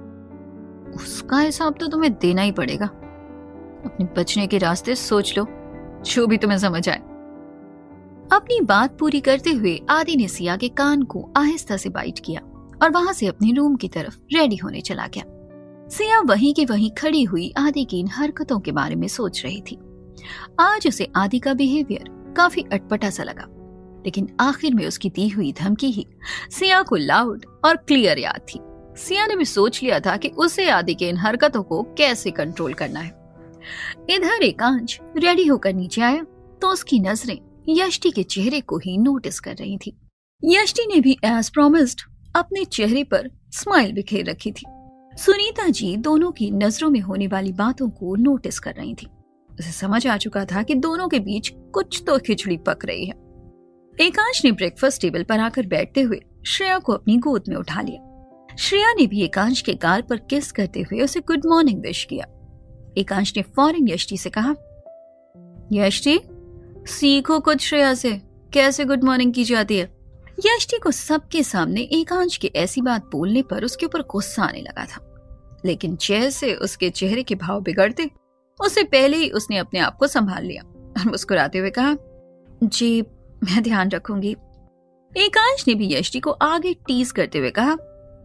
उसका हिसाब तो तुम्हें देना ही पड़ेगा। अपने बचने के रास्ते सोच लो, जो भी तुम्हें समझ आए। अपनी बात पूरी करते हुए आदि ने सिया के कान को आहिस्ता से बाइट किया और वहां से अपने रूम की तरफ रेडी होने चला गया। सिया वहीं की वहीं खड़ी हुई आदि की इन हरकतों के बारे में सोच रही थी। आज उसे आदि का बिहेवियर काफी अटपटा सा लगा, लेकिन आखिर में उसकी दी हुई धमकी ही सिया को लाउड और क्लियर याद थी। सिया ने भी सोच लिया था कि उसे आदि के इन हरकतों को कैसे कंट्रोल करना है। इधर एकांश रेडी होकर नीचे आया तो उसकी नजरें यष्टि के चेहरे को ही नोटिस कर रही थी। यष्टि ने भी एज प्रॉमिस्ड अपने चेहरे पर स्माइल बिखेर रखी थी। सुनीता जी दोनों की नजरों में होने वाली बातों को नोटिस कर रही थी। उसे समझ आ चुका था कि दोनों के बीच कुछ तो खिचड़ी पक रही है। एकांश ने ब्रेकफास्ट टेबल पर आकर बैठते हुए श्रेया को अपनी गोद में उठा लिया। श्रेया ने भी एकांश के गाल पर किस करते हुए उसे गुड मॉर्निंग विश किया। एकांश ने फौरन यष्टि से कहा, यष्टि सीखो कुछ श्रेया से, कैसे गुड मॉर्निंग की जाती है। यष्टि को सबके सामने एकांश की ऐसी बात बोलने पर उसके ऊपर गुस्सा आने लगा था, लेकिन जैसे उसके चेहरे के भाव बिगड़ते उससे पहले ही उसने अपने आप को संभाल लिया और मुस्कुराते हुए कहा, जी मैं ध्यान रखूंगी। एकांश ने भी यष्टि को आगे टीज करते हुए कहा,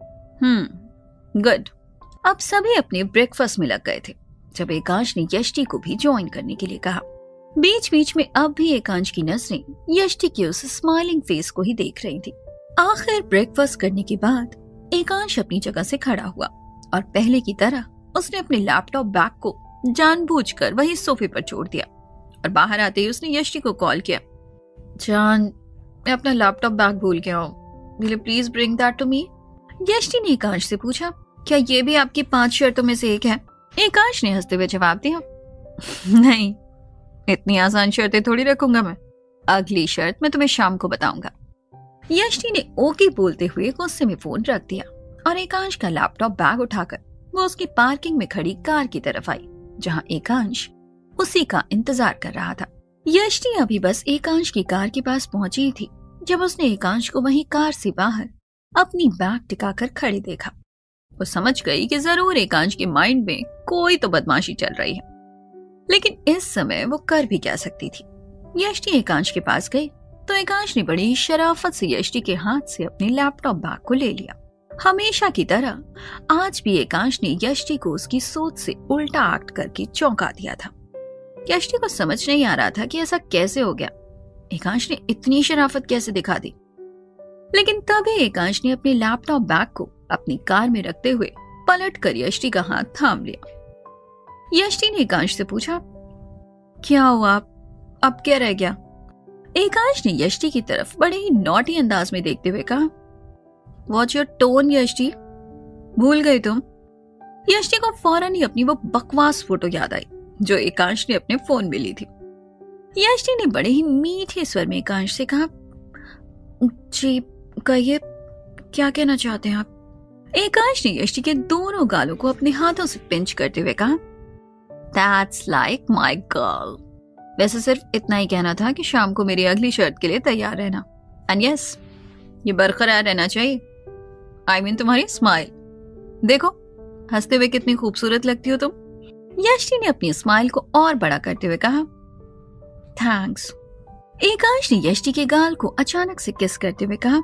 हम्म गुड। अब सभी अपने ब्रेकफास्ट में लग गए थे जब एकांश ने यष्टि को भी ज्वाइन करने के लिए कहा। बीच बीच में अब भी एकांश की नजरें यष्टि की उस स्माइलिंग फेस को ही देख रही थी। आखिर ब्रेकफास्ट करने के बाद एकांश अपनी जगह से खड़ा हुआ और पहले की तरह उसने अपने लैपटॉप बैग को जानबूझकर वही सोफे पर छोड़ दिया और बाहर आते ही उसने यष्टि को कॉल किया, जान मैं अपना लैपटॉप बैग भूल गया हूँ, will you please bring that to me. Yashti ने एकांश से पूछा, क्या ये भी आपकी पांच शर्तों में से एक है? एकांश ने हंसते हुए जवाब दिया, नहीं इतनी आसान शर्तें थोड़ी रखूंगा मैं, अगली शर्त मैं तुम्हें शाम को बताऊंगा। यष्टि ने ओके बोलते हुए गुस्से में फोन रख दिया और एकांश का लैपटॉप बैग उठाकर वो उसकी पार्किंग में खड़ी कार की तरफ आई जहां एकांश उसी का इंतजार कर रहा था। यष्टि अभी बस एकांश की कार के पास पहुंची थी जब उसने एकांश को वहीं कार से बाहर अपनी बैग टिकाकर खड़े देखा। वो समझ गई कि जरूर एकांश के माइंड में कोई तो बदमाशी चल रही है, लेकिन इस समय वो कर भी क्या सकती थी। यष्टि एकांश के पास गई तो एकांश ने बड़ी शराफत से यष्टि के हाथ से अपने लैपटॉप बैग को ले लिया। हमेशा की तरह आज भी एकांश ने यष्टि को उसकी सोच से उल्टा एक्ट करके चौंका दिया था। यष्टि को समझ नहीं आ रहा था कि ऐसा कैसे हो गया, एकांश ने इतनी शराफत कैसे दिखा दी। लेकिन तभी एकांश ने अपने लैपटॉप बैग को अपनी कार में रखते हुए पलट कर यष्टि का हाथ थाम लिया। यष्टि ने एकांश से पूछा, क्या हुआ, अब क्या रह गया? एकांश ने यष्टि की तरफ बड़े ही नॉटी अंदाज में देखते हुए कहा, वॉट योर टोन यष्टि, भूल गई तुम? यष्टि को फौरन ही अपनी वो बकवास फोटो याद आई जो एकांश ने अपने फोन में ली थी। यष्टि ने बड़े ही मीठे स्वर में एकांश से कहा, जी कहिए क्या कहना चाहते हैं आप? एकांश ने यष्टि के दोनों गालों को अपने हाथों से पिंच करते हुए कहा, That's like my girl. वैसे सिर्फ इतना ही कहना था कि शाम को मेरी अगली शर्त के लिए तैयार रहना। एंड यस, ये बरकरार रहना चाहिए। आई I मीन mean, तुम्हारी स्माइल देखो, हंसते हुए कितनी खूबसूरत लगती हो तुम। यष्टि ने अपनी स्माइल को और बड़ा करते हुए कहा, थैंक्स। एकांश ने यष्टि के गाल को अचानक से किस करते हुए कहा,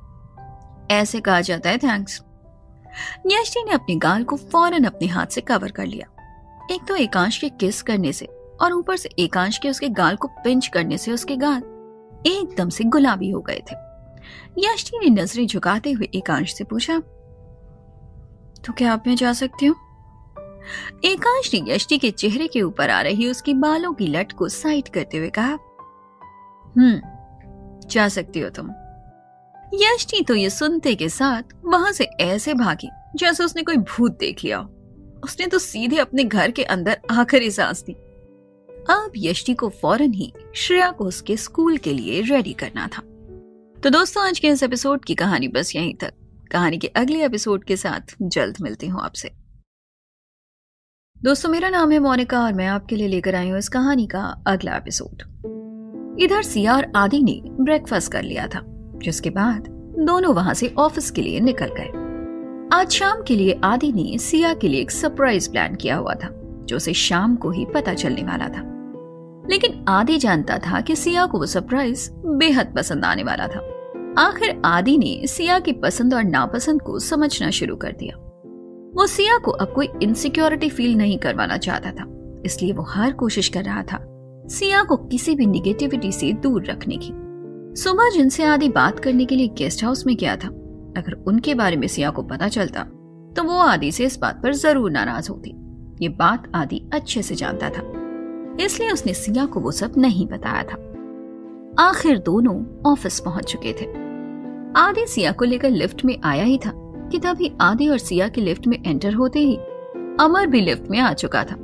ऐसे कहा जाता है थैंक्स। यष्टि ने अपने गाल को फौरन अपने हाथ से कवर कर लिया। एक तो एकांश के किस करने से और ऊपर से एकांश के उसके गाल को पिंच करने से उसके गाल एकदम से गुलाबी हो गए थे। यष्टि ने नजरें झुकाते हुए एकांश से पूछा, तो क्या आप मैं जा सकती हूँ? एकांश ने यष्टि के चेहरे के ऊपर आ रही उसकी बालों की लट को साइड करते हुए कहा, हम्म जा सकती हो तुम। यष्टि तो ये सुनते के साथ वहां से ऐसे भागी जैसे उसने कोई भूत देख लिया हो। उसने तो सीधे अपने घर के अंदर आखिरी सांस दी। अब यष्टि को फौरन ही श्रेया को उसके स्कूल के लिए रेडी करना था। तो दोस्तों, आज के इस एपिसोड की कहानी बस यहीं तक। कहानी के अगले एपिसोड के साथ जल्द मिलती हूँ आपसे। दोस्तों, मेरा नाम है मोनिका और मैं आपके लिए लेकर आई हूँ इस कहानी का अगला एपिसोड। इधर सिया और आदि ने ब्रेकफास्ट कर लिया था, जिसके बाद दोनों वहां से ऑफिस के लिए निकल गए। आज शाम के लिए आदि ने सिया के लिए एक सरप्राइज प्लान किया हुआ था, जो उसे शाम को ही पता चलने वाला था। लेकिन आदि जानता था कि सिया को वो सरप्राइज बेहद पसंद आने वाला था। आखिर आदि ने सिया की पसंद और नापसंद को समझना शुरू कर दिया। वो सिया को अब कोई इनसिक्योरिटी फील नहीं करवाना चाहता था, इसलिए वो हर कोशिश कर रहा था सिया को किसी भी निगेटिविटी से दूर रखने की। सुबह जिनसे आदि बात करने के लिए गेस्ट हाउस में गया था, अगर उनके बारे में सिया को पता चलता तो वो आदि से इस बात पर जरूर नाराज होती। ये बात आदि अच्छे से जानता था, इसलिए उसने सिया को वो सब नहीं बताया था। आखिर दोनों ऑफिस पहुंच चुके थे। आदि सिया को लेकर लिफ्ट में आया ही था कि तभी आदि और सिया के लिफ्ट में एंटर होते ही अमर भी लिफ्ट में आ चुका था।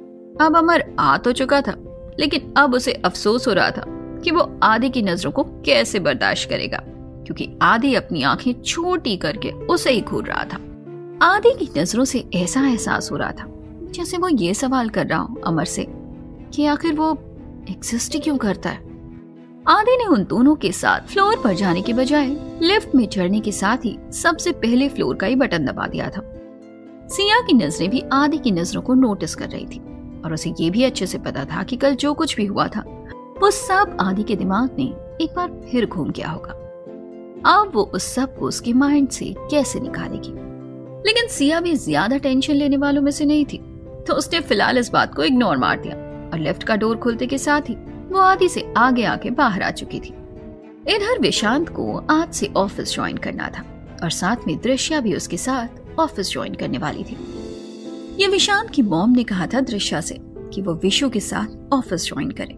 अब अमर आ तो चुका था, लेकिन अब उसे अफसोस हो रहा था कि वो आदि की नजरों को कैसे बर्दाश्त करेगा, क्योंकि आदि अपनी आंखें छोटी करके उसे ही घूर रहा था। आदि की नजरों से ऐसा एहसास हो रहा था जैसे वो ये सवाल कर रहा हो अमर से कि आखिर वो एग्जिस्ट क्यों करता है। आदि ने उन दोनों के साथ फ्लोर पर जाने के बजाय लिफ्ट में चढ़ने के साथ ही सबसे पहले फ्लोर का ही बटन दबा दिया था। सिया की नजरें भी आदि की नजरों को नोटिस कर रही थी और उसे ये भी अच्छे से पता था कि कल जो कुछ भी हुआ था वो सब आदि के दिमाग में एक बार फिर घूम गया होगा। अब वो उस सब को उसके माइंड से कैसे निकालेगी। लेकिन सिया भी ज्यादा टेंशन लेने वालों में से नहीं थी, तो उसने फिलहाल इस बात को इग्नोर मार दिया और लिफ्ट का डोर खुलते के साथ ही वो आदि से आगे आके बाहर आ चुकी थी। इधर विशांत को आज से ऑफिस ज्वाइन करना था और साथ में दृश्या भी उसके साथ ऑफिस ज्वाइन करने वाली थी। ये विशांत की मॉम ने कहा था दृश्या से कि वो विशु के साथ ऑफिस ज्वाइन करे।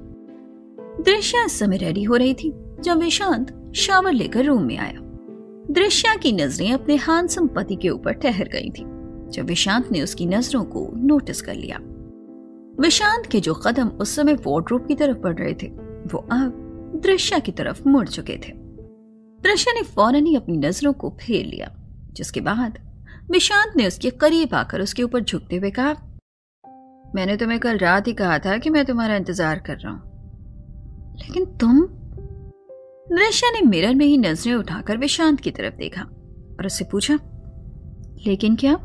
दृश्या इस समय रेडी हो रही थी जब विशांत शावर लेकर रूम में आया। दृश्या की नजरें अपने हैंडसम पति के ऊपर ठहर गई थी जब विशांत ने उसकी नजरों को नोटिस कर लिया। विशांत के जो कदम उस समय वार्डरोब की तरफ बढ़ रहे थे, वो अब दृश्या की तरफ मुड़ चुके थे। दृश्या ने फौरन ही अपनी नजरों को फेर लिया, जिसके बाद विशांत ने उसके करीब आकर उसके ऊपर झुकते हुए कहा, मैंने तुम्हें कल रात ही कहा था कि मैं तुम्हारा इंतजार कर रहा हूं, लेकिन तुम। दृश्या ने मिरर में ही नजरें उठाकर विशांत की तरफ देखा और उससे पूछा, लेकिन क्या?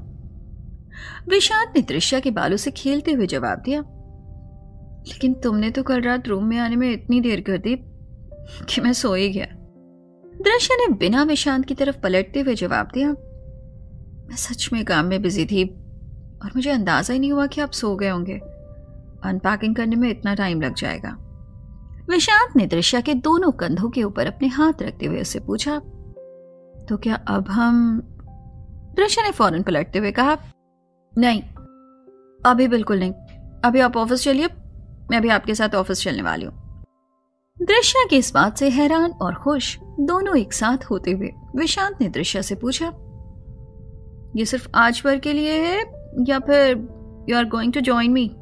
विशांत ने दृश्या के बालों से खेलते हुए जवाब दिया, लेकिन तुमने तो कल रात रूम में आने में इतनी देर कर दी कि मैं सो ही गया। दृश्या ने बिना विशांत की तरफ पलटते हुए जवाब दिया, मैं सच में काम में बिजी थी और मुझे अंदाजा ही नहीं हुआ कि आप सो गए होंगे। अनपैकिंग करने में इतना टाइम लग जाएगा। विशांत ने दृश्या के दोनों कंधों के ऊपर अपने हाथ रखते हुए उससे पूछा, तो क्या अब हम? दृश्या ने फौरन पलटते हुए कहा, नहीं, अभी बिल्कुल नहीं। अभी आप ऑफिस चलिए, मैं अभी आपके साथ ऑफिस चलने वाली हूं। दृश्या की इस बात से हैरान और खुश दोनों एक साथ होते हुए विशांत ने दृश्या से पूछा, ये सिर्फ आज भर के लिए है या फिर you are going to join me?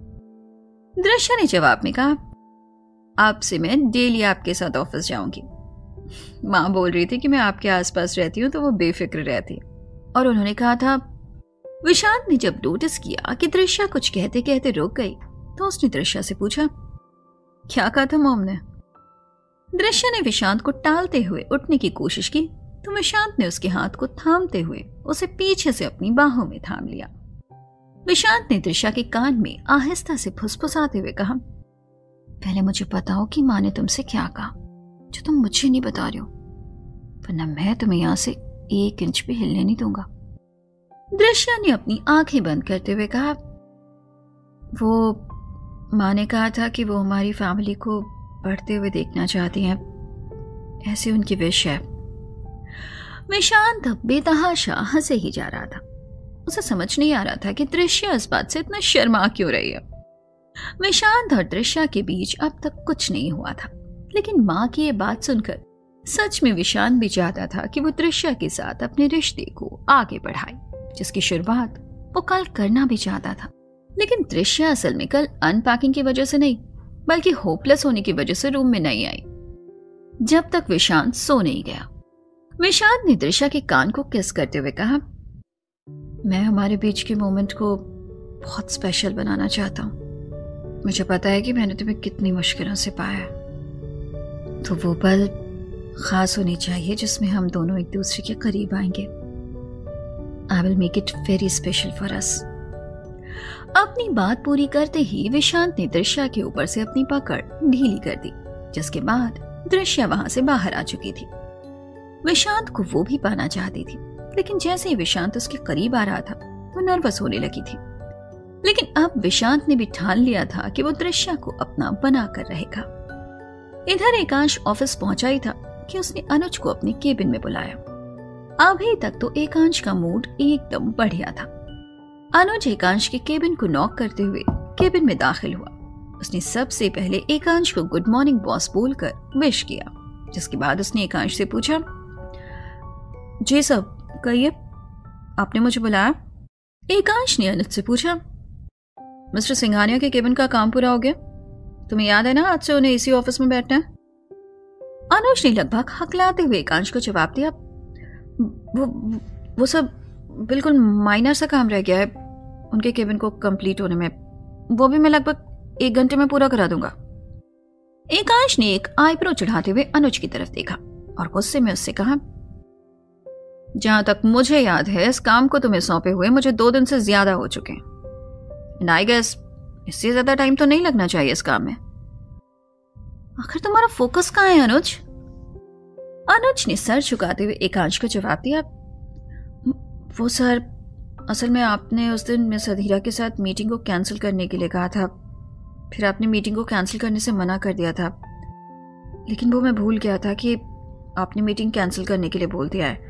Drishya ने जवाब में कहा, आपसे मैं डेली आपके साथ ऑफिस जाऊंगी। माँ बोल रही थी कि मैं आपके आसपास रहती हूँ तो वो बेफिक्र रहती। और उन्होंने कहा था। विशांत ने जब नोटिस किया कि दृश्या कुछ कहते कहते रुक गई, तो उसने दृश्या से पूछा, क्या कहा था मॉम ने? दृश्या ने विशांत को टालते हुए उठने की कोशिश की, तो विशांत ने उसके हाथ को थामते हुए उसे पीछे से अपनी बाहों में थाम लिया। विशांत ने दृश्या के कान में आहिस्ता से फुसफुसाते हुए कहा, पहले मुझे बताओ कि माँ ने तुमसे क्या कहा जो तुम मुझे नहीं बता रहे हो, वरना मैं तुम्हें यहां से एक इंच भी हिलने नहीं दूंगा। दृश्या ने अपनी आंखें बंद करते हुए कहा, वो माँ ने कहा था कि वो हमारी फैमिली को बढ़ते हुए देखना चाहती हैं, ऐसी उनकी विश है। विशांत बेतहाशा हंसे ही जा रहा था। उसे समझ नहीं आ रहा था कि दृश्या इस बात से इतना शर्मा क्यों रही है। विशांत और दृश्या के बीच अब तक कुछ नहीं हुआ था, लेकिन माँ की ये बात सुनकर सच में विशांत भी चाहता था कि वो दृश्या के साथ अपने रिश्ते को आगे बढ़ाए, जिसकी शुरुआत वो कल करना भी चाहता था, लेकिन दृश्य असल में कल अनपैकिंग की वजह से नहीं बल्कि होपलेस होने की वजह से रूम में नहीं आई जब तक विशांत सो नहीं गया। विशांत ने दृश्या के कान को किस करते हुए कहा, मैं हमारे बीच के मोमेंट को बहुत स्पेशल बनाना चाहता हूँ। मुझे पता है कि मैंने तुम्हें कितनी मुश्किलों से पाया, तो वो पल खास होनी चाहिए जिसमें हम दोनों एक दूसरे के करीब आएंगे। I will make it very special for us. अपनी बात पूरी करते ही विशांत ने दृश्या के ऊपर से अपनी पकड़ ढीली कर दी, जिसके बाद दृश्या वहां से बाहर आ चुकी थी। विशांत को वो भी पाना चाहती थी, लेकिन जैसे ही विशांत उसके करीब आ रहा था वो नर्वस होने लगी थी। लेकिन अब विशांत ने भी ठान लिया था कि वो दृश्या को अपना बना कर रहेगा। इधर एकांश ऑफिस पहुंचा ही था कि उसने अनुज को अपने केबिन में बुलाया। अभी तक तो एकांश का मूड एकदम बढ़िया था। अनुज एकांश के केबिन को नॉक करते हुए केबिन में दाखिल हुआ। उसने सबसे पहले एकांश को गुड मॉर्निंग बॉस बोलकर विश किया, जिसके बाद उसने एकांश से पूछा, जी सब कहिए, आपने मुझे बुलाया? एकांश ने अनुज से पूछा, मिस्टर सिंघानिया के केबिन का काम पूरा हो गया? तुम्हें याद है ना आज से उन्हें इसी ऑफिस में बैठना है? अनुज ने लगभग हकलाते हुए एकांश को जवाब दिया, वो वो सब बिल्कुल माइनर सा काम रह गया है उनके केबिन को कंप्लीट होने में, वो भी मैं लगभग एक घंटे में पूरा करा दूंगा। एकांश ने एक आईब्रो चढ़ाते हुए अनुज की तरफ देखा और गुस्से में उससे कहा, जहां तक मुझे याद है इस काम को तुम्हें सौंपे हुए मुझे दो दिन से ज्यादा हो चुके हैं। एंड आई गेस इससे ज्यादा टाइम तो नहीं लगना चाहिए इस काम में। आखिर तुम्हारा फोकस कहाँ है अनुज? अनुज ने सर झुकाते हुए एकांश को जवाब दिया, वो सर, असल में आपने उस दिन मिस अधीरा के साथ मीटिंग को कैंसिल करने के लिए कहा था, फिर आपने मीटिंग को कैंसिल करने से मना कर दिया था, लेकिन वो मैं भूल गया था कि आपने मीटिंग कैंसिल करने के लिए बोल दिया है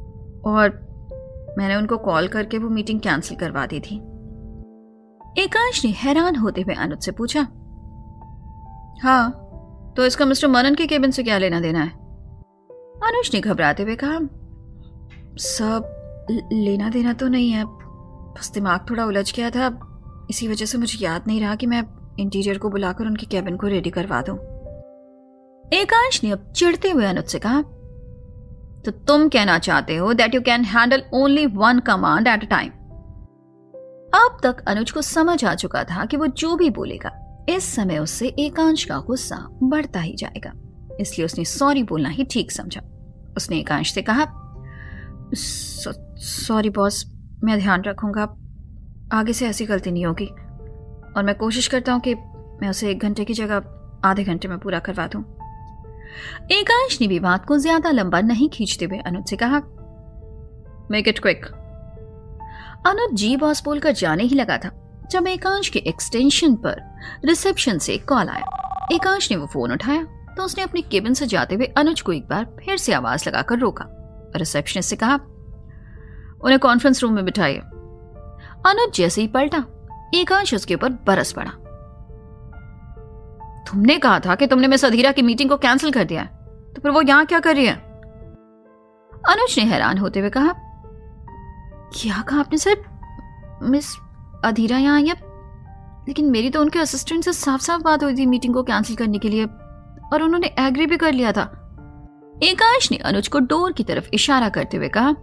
और मैंने उनको कॉल करके वो मीटिंग कैंसिल करवा दी थी। एकांश ने हैरान होते हुए अनुज से पूछा, हाँ तो इसका मिस्टर मनन के केबिन से क्या लेना देना है? अनुज ने घबराते हुए कहा, सब लेना देना तो नहीं है, बस दिमाग थोड़ा उलझ गया था, इसी वजह से मुझे याद नहीं रहा कि मैं इंटीरियर को बुलाकर उनके केबिन को रेडी करवा दूं। एकांश ने अब चिढ़ते हुए अनुज से कहा, तो तुम कहना चाहते हो that you can handle only one command at a time. अब तक अनुज को समझ आ चुका था कि वो जो भी बोलेगा इस समय उससे एकांश का गुस्सा बढ़ता ही जाएगा, इसलिए उसने सॉरी बोलना ही ठीक समझा। उसने एकांश से कहा, सॉरी बॉस, मैं ध्यान रखूंगा, आगे से ऐसी गलती नहीं होगी और मैं कोशिश करता हूं कि मैं उसे एक घंटे की जगह आधे घंटे में पूरा करवा दूं। एकांश ने भी बात को ज्यादा लंबा नहीं खींचते हुए अनुज से कहा, make it quick. Anuj ji boss बोलकर जाने ही लगा था जब एकांश के एक्सटेंशन पर रिसेप्शन से कॉल आया। एकांश ने वो फोन उठाया तो उसने अपने केबिन से जाते हुए अनुज को एक बार फिर से आवाज लगाकर रोका और रिसेप्शनिस्ट से कहा, उन्हें कॉन्फ्रेंस रूम में बिठाइए। अनुज जैसे ही पलटा, एकांश उसके ऊपर बरस पड़ा, तुमने कहा था कि तुमने मिस अधीरा की मीटिंग को कैंसिल कर दिया है, तो फिर वो यहां क्या कर रही है? अनुज ने हैरान होते हुए कहा, क्या कहा आपने सर? मिस अधीरा यहाँ आई है, लेकिन मेरी तो उनके असिस्टेंट से साफ साफ बात हुई थी मीटिंग को कैंसिल करने के लिए और उन्होंने एग्री भी कर लिया था। एकांश ने अनुज को डोर की तरफ इशारा करते हुए कहा,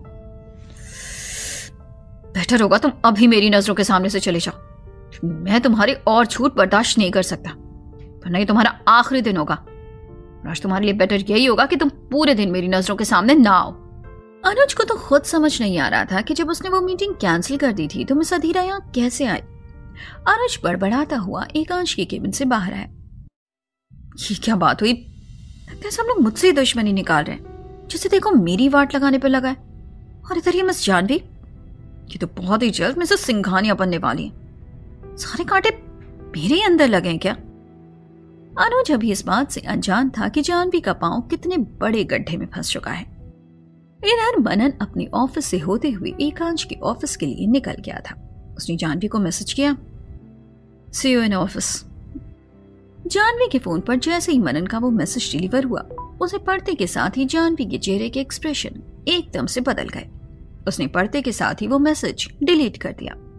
बेटर होगा तुम अभी मेरी नजरों के सामने से चले जाओ, मैं तुम्हारी और झूठ बर्दाश्त नहीं कर सकता, वरना ये तुम्हारा आखिरी दिन होगा और आज तुम्हारे लिए बेटर यही होगा कि तुम पूरे दिन मेरी नजरों के सामने ना आओ। अनुज को तो खुद समझ नहीं आ रहा था कि जब उसने वो मीटिंग कैंसिल कर दी थी तो मिस अधीरा यहाँ कैसे आई। अनुज बड़बड़ाता हुआ एकांश के केबिन से बाहर आया। ये क्या बात हुई? लगता है सब लोग मुझसे ही दुश्मनी निकाल रहे हैं, जिसे देखो मेरी वाट लगाने पर लगा है। और इधर ये मिस जानवी, ये तो बहुत ही जल्द मिसेस सिंघानिया बनने वाली है। सारे कांटे मेरे अंदर लगे हैं क्या? अनुज अभी इस बात से अनजान था कि जानवी का पांव कितने बड़े गड्ढे में फंस चुका है। इधर मनन अपने ऑफिस से होते हुए एकांश के ऑफिस के लिए निकल गया था। उसने जानवी को मैसेज किया, see you in office. Janvi के फोन पर जैसे ही मनन का वो मैसेज डिलीवर हुआ, उसे पढ़ते के साथ ही जानवी के चेहरे के एक्सप्रेशन एकदम से बदल गए। उसने पढ़ते के साथ ही वो मैसेज डिलीट कर दिया।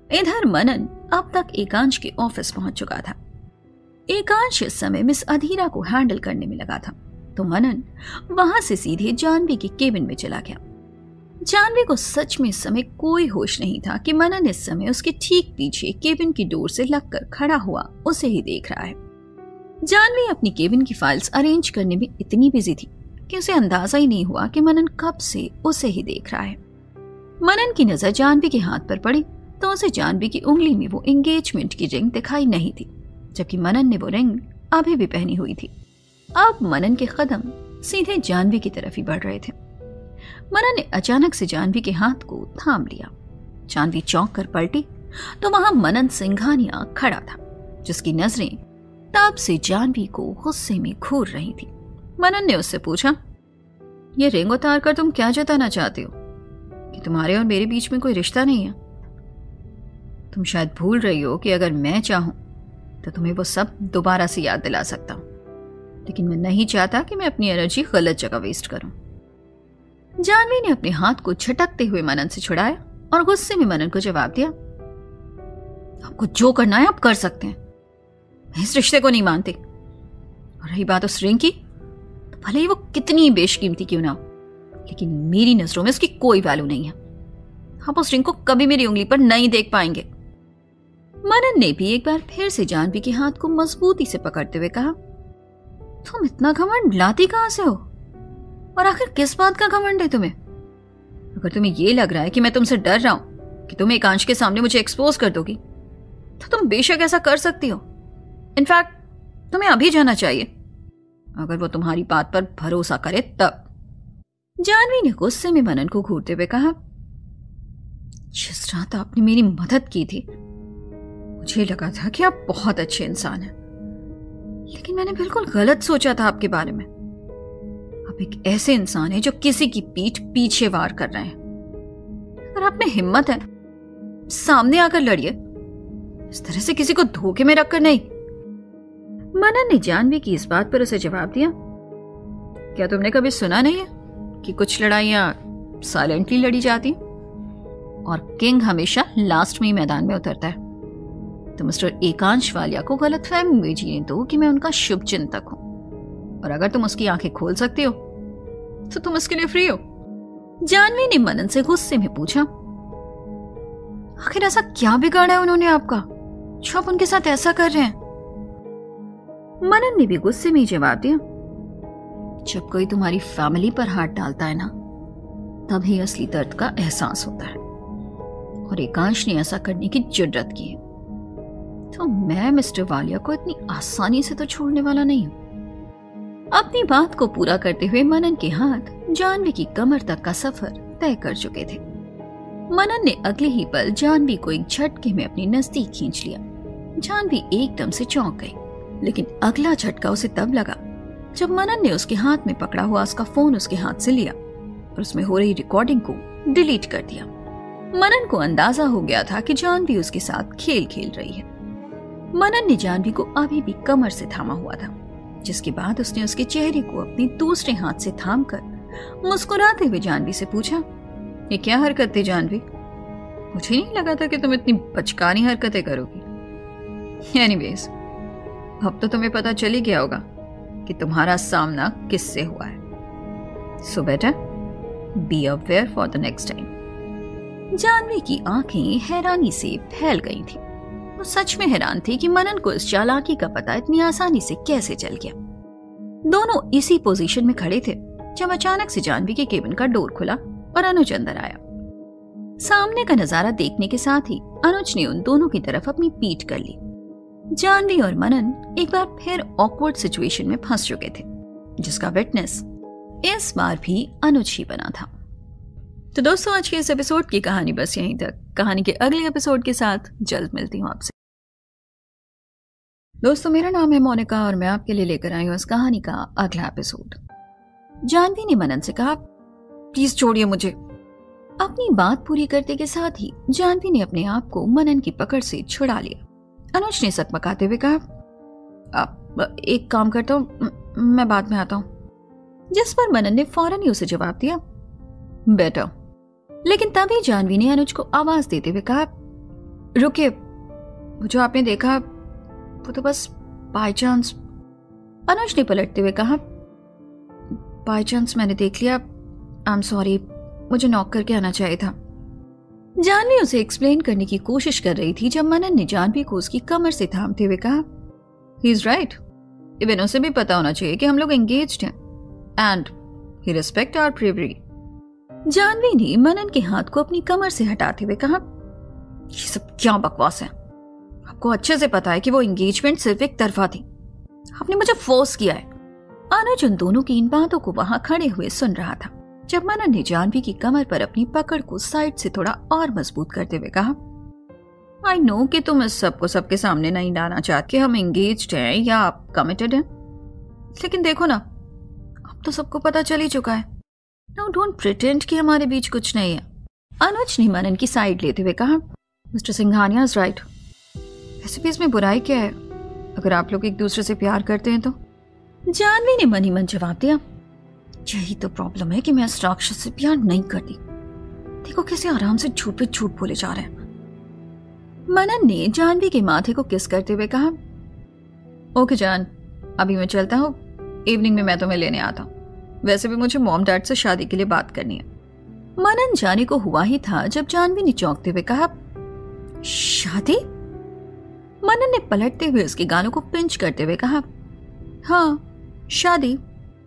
इधर मनन अब तक एकांश के ऑफिस पहुंच चुका था। एकांश इस समय मिस अधीरा को हैंडल करने में लगा था, तो मनन वहां से सीधे जानवी के केबिन में चला गया। जानवी को सच में इस समय कोई होश नहीं था कि मनन इस समय उसके ठीक पीछे केबिन की डोर से लगकर खड़ा हुआ उसे ही देख रहा है। जानवी अपनी केबिन की फाइल्स अरेंज करने में इतनी बिजी थी कि उसे अंदाजा ही नहीं हुआ कि मनन कब से उसे ही देख रहा है। मनन की नजर जानवी के हाथ पर पड़ी तो उसे जानवी की उंगली में वो एंगेजमेंट की रिंग दिखाई नहीं थी, जबकि मनन ने वो रिंग अभी भी पहनी हुई थी। अब मनन के कदम सीधे जानवी की तरफ ही बढ़ रहे थे। मनन ने अचानक से जानवी के हाथ को थाम लिया। जानवी चौंक कर पलटी तो वहां मनन सिंघानिया खड़ा था, जिसकी नजरें तब से जानवी को गुस्से में घूर रही थी। मनन ने उससे पूछा, ये रिंग उतार कर तुम क्या जताना चाहते हो? कि तुम्हारे और मेरे बीच में कोई रिश्ता नहीं है? तुम शायद भूल रही हो कि अगर मैं चाहूं तो तुम्हें वो सब दोबारा से याद दिला सकता हूं, लेकिन मैं नहीं चाहता कि मैं अपनी एनर्जी गलत जगह वेस्ट करूं। जानवी ने अपने हाथ को झटकते हुए मनन से छुड़ाया और गुस्से में मनन को जवाब दिया, आपको जो करना है आप कर सकते हैं, मैं इस रिश्ते को नहीं मानती। और रही बात उस रिंग की, तो भले ही वो कितनी बेशकीमती क्यों ना हो, लेकिन मेरी नजरों में उसकी कोई वैल्यू नहीं है। आप उस रिंग को कभी मेरी उंगली पर नहीं देख पाएंगे। मनन ने भी एक बार फिर से जानवी के हाथ को मजबूती से पकड़ते हुए कहा, तुम इतना घमंड लाती कहां से हो? और आखिर किस बात का घमंड है तुम्हें? अगर तुम्हें यह लग रहा है कि मैं तुमसे डर रहा हूं कि तुम एकांश के सामने मुझे एक्सपोज कर दोगी, तो तुम बेशक ऐसा कर सकती हो। इनफैक्ट तुम्हें अभी जाना चाहिए, अगर वो तुम्हारी बात पर भरोसा करे तब। जानवी ने गुस्से में मनन को घूरते हुए कहा, जिस रात आपने मेरी मदद की थी मुझे लगा था कि आप बहुत अच्छे इंसान हैं, लेकिन मैंने बिल्कुल गलत सोचा था आपके बारे में। आप एक ऐसे इंसान हैं जो किसी की पीठ पीछे वार कर रहे हैं। अगर आप में हिम्मत है सामने आकर लड़िए, इस तरह से किसी को धोखे में रखकर नहीं। मनन ने जानवी की इस बात पर उसे जवाब दिया, क्या तुमने कभी सुना नहीं है कि कुछ लड़ाइयां साइलेंटली लड़ी जाती और किंग हमेशा लास्ट में ही मैदान में उतरता है? तो मिस्टर एकांश वालिया को गलतफहमी में जीने दो कि मैं उनका शुभ चिंतक हूं, और अगर तुम उसकी आंखें खोल सकती हो तो तुम उसके लिए फ्री हो। जानवी ने मनन से गुस्से में पूछा, आखिर ऐसा क्या बिगाड़ा है उन्होंने आपका जो आप उनके साथ ऐसा कर रहे हैं? मनन ने भी गुस्से में ही जवाब दिया, जब कोई तुम्हारी फैमिली पर हाथ डालता है ना, तभी असली दर्द का एहसास होता है, और एकांश ने ऐसा करने की जुर्रत की है, तो मैं मिस्टर वालिया को इतनी आसानी से तो छोड़ने वाला नहीं हूं। अपनी बात को पूरा करते हुए मनन के हाथ जानवी की कमर तक का सफर तय कर चुके थे। मनन ने अगले ही पल जानवी को एक झटके में अपने नजदीक खींच लिया। जानवी एकदम से चौंक गई, लेकिन अगला झटका उसे तब लगा जब मनन ने उसके हाथ में पकड़ा हुआ उसका फोन उसके हाथ से लिया और उसमें हो रही रिकॉर्डिंग को डिलीट कर दिया। मनन को अंदाजा हो गया था कि जानवी उसके साथ खेल खेल रही है। मनन ने जानवी को अभी भी कमर से थामा हुआ था, जिसके बाद उसने उसके चेहरे को अपने दूसरे हाथ से थामकर मुस्कुराते हुए जानवी से पूछा, ये क्या हरकत थी जानवी? मुझे नहीं लगा था कि तुम इतनी बचकानी हरकतें करोगी। एनीवेज, अब तो तुम्हें पता चल ही गया होगा कि तुम्हारा सामना किससे हुआ है। सो बेटा, be aware for the next time. Janvi की आंखें हैरानी से फैल गई थी। वो सच में हैरान थी कि मनन को इस चालाकी का पता इतनी आसानी से कैसे चल गया। दोनों इसी पोजीशन में खड़े थे जब अचानक से जानवी के केबिन का डोर खुला और अनुज अंदर आया। सामने का नजारा देखने के साथ ही अनुज ने उन दोनों की तरफ अपनी पीठ कर ली। जानवी और मनन एक बार फिर ऑकवर्ड सिचुएशन में फंस चुके थे, जिसका विटनेस इस बार भी अनुज ही बना था। तो दोस्तों, आज के इस एपिसोड की कहानी बस यहीं तक। कहानी के अगले एपिसोड के साथ जल्द मिलती हूँ आपसे। दोस्तों, मेरा नाम है मोनिका और मैं आपके लिए लेकर आई हूँ इस कहानी का अगला एपिसोड। जानवी ने मनन से कहा, प्लीज छोड़िए मुझे। अपनी बात पूरी करते के साथ ही जानवी ने अपने आप को मनन की पकड़ से छुड़ा लिया। अनुज ने सकपकाते हुए कहा, आप एक काम करता हूँ, मैं बाद में आता हूँ। जिस पर मनन ने फौरन ही उसे जवाब दिया, बेटा। लेकिन तभी जानवी ने अनुज को आवाज देते हुए कहा, रुकिए, वो जो आपने देखा वो तो बस बाय चांस। अनुज ने पलटते हुए कहा, बाय चांस मैंने देख लिया, आई एम सॉरी, मुझे नॉक करके आना चाहिए था। जानवी उसे एक्सप्लेन करने की कोशिश कर रही थी जब मनन ने जानवी को उसकी कमर से थामते हुए कहा, ही इज राइट, इवन उसे भी पता होना चाहिए कि हम लोग एंगेज्ड हैं and he respect our bravery. Janvi ने मनन के हाथ को अपनी कमर से हटाते हुए कहा, ये सब क्या बकवास है, आपको अच्छे से पता है कि वो एंगेजमेंट सिर्फ एक तरफा थी, आपने मुझे फोर्स किया है। अनुज उन दोनों की इन बातों को वहां खड़े हुए सुन रहा था जब मनन ने जानवी की कमर पर अपनी पकड़ को साइड से थोड़ा और मजबूत करते हुए कहा, आई नो कि तुम इस सबको सबके सामने नहीं लाना चाहते कि हम एंगेज्ड हैं या आप कमिटेड हैं, लेकिन देखो ना, अब तो सबको पता चल ही चुका है। नाउ डोंट प्रिटेंड कि हमारे बीच कुछ नहीं है। अनुज ने मनन की साइड लेते हुए कहा, मिस्टर सिंघानिया इज राइट, वैसे भी इसमें बुराई क्या है अगर आप लोग एक दूसरे से प्यार करते हैं तो। जानवी ने मन ही मन जवाब दिया, यही तो प्रॉब्लम है कि मैं इस राक्षस से प्यार नहीं करती, देखो कैसे आराम से झूठ पे झूठ बोले जा रहे हैं। मनन ने जानवी के माथे को किस करते हुए कहा, ओके जान, अभी मैं चलता हूँ, इवनिंग में मैं तुम्हें लेने आता हूँ, वैसे भी मुझे मॉम डैड से शादी के लिए बात करनी है। मनन जाने को हुआ ही था जब जानवी ने चौंकते हुए कहा, शादी? मनन ने पलटते हुए उसके गालों को पिंच करते हुए कहा, हाँ शादी,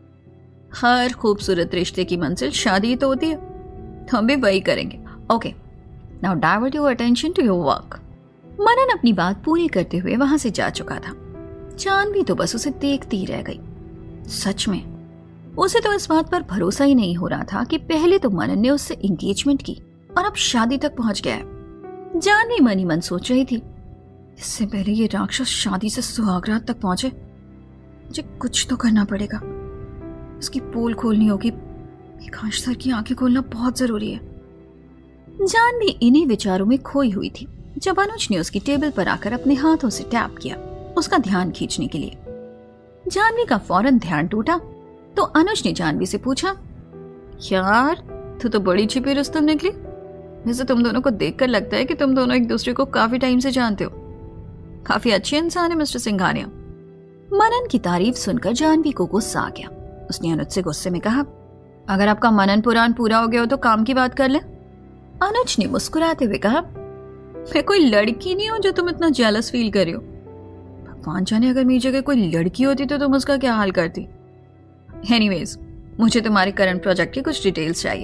हर खूबसूरत रिश्ते की मंजिल शादी तो होती है, तो हम भी वही करेंगे। Okay now divert your attention to your work. Manan अपनी बात पूरी करते हुए वहां से जा चुका था। जानवी तो बस उसे देखती ही रह गई। सच में उसे तो इस बात पर भरोसा ही नहीं हो रहा था कि पहले तो मनन ने उससे एंगेजमेंट की और अब शादी तक पहुंच गया है। जानवी मन ही मन सोच रही थी, इससे पहले ये राक्षस शादी से सुहागरात तक पहुंचे, मुझे कुछ तो करना पड़ेगा, उसकी पोल खोलनी होगी, एकांश सर की आंखें खोलना बहुत जरूरी है। जानवी इन्हीं विचारों में खोई हुई थी जब अनुज ने उसकी टेबल पर आकर अपने हाथों से टैप किया, उसका ध्यान खींचने के लिए। जानवी का फौरन ध्यान टूटा तो अनुज ने जानवी से पूछा, यार तू तो बड़ी छिपी रुस्तम निकली, वैसे तुम दोनों को देखकर लगता है कि तुम दोनों एक दूसरे को काफी टाइम से जानते हो, काफी अच्छे इंसान है मिस्टर सिंघानिया। मनन की तारीफ सुनकर जानवी को गुस्सा आ गया। उसने अनुज से गुस्से में कहा, अगर आपका मनन पुराण पूरा हो गया हो तो काम की बात कर ले। अनुज ने मुस्कुराते हुए कहा, मैं कोई लड़की नहीं हूं जो तुम इतना जेलस फील कर रही हो, भगवान जाने अगर मेरी जगह कोई लड़की होती तो तुम उसका क्या हाल करती। एनीवेज मुझे तुम्हारे करंट प्रोजेक्ट की कुछ डिटेल्स चाहिए।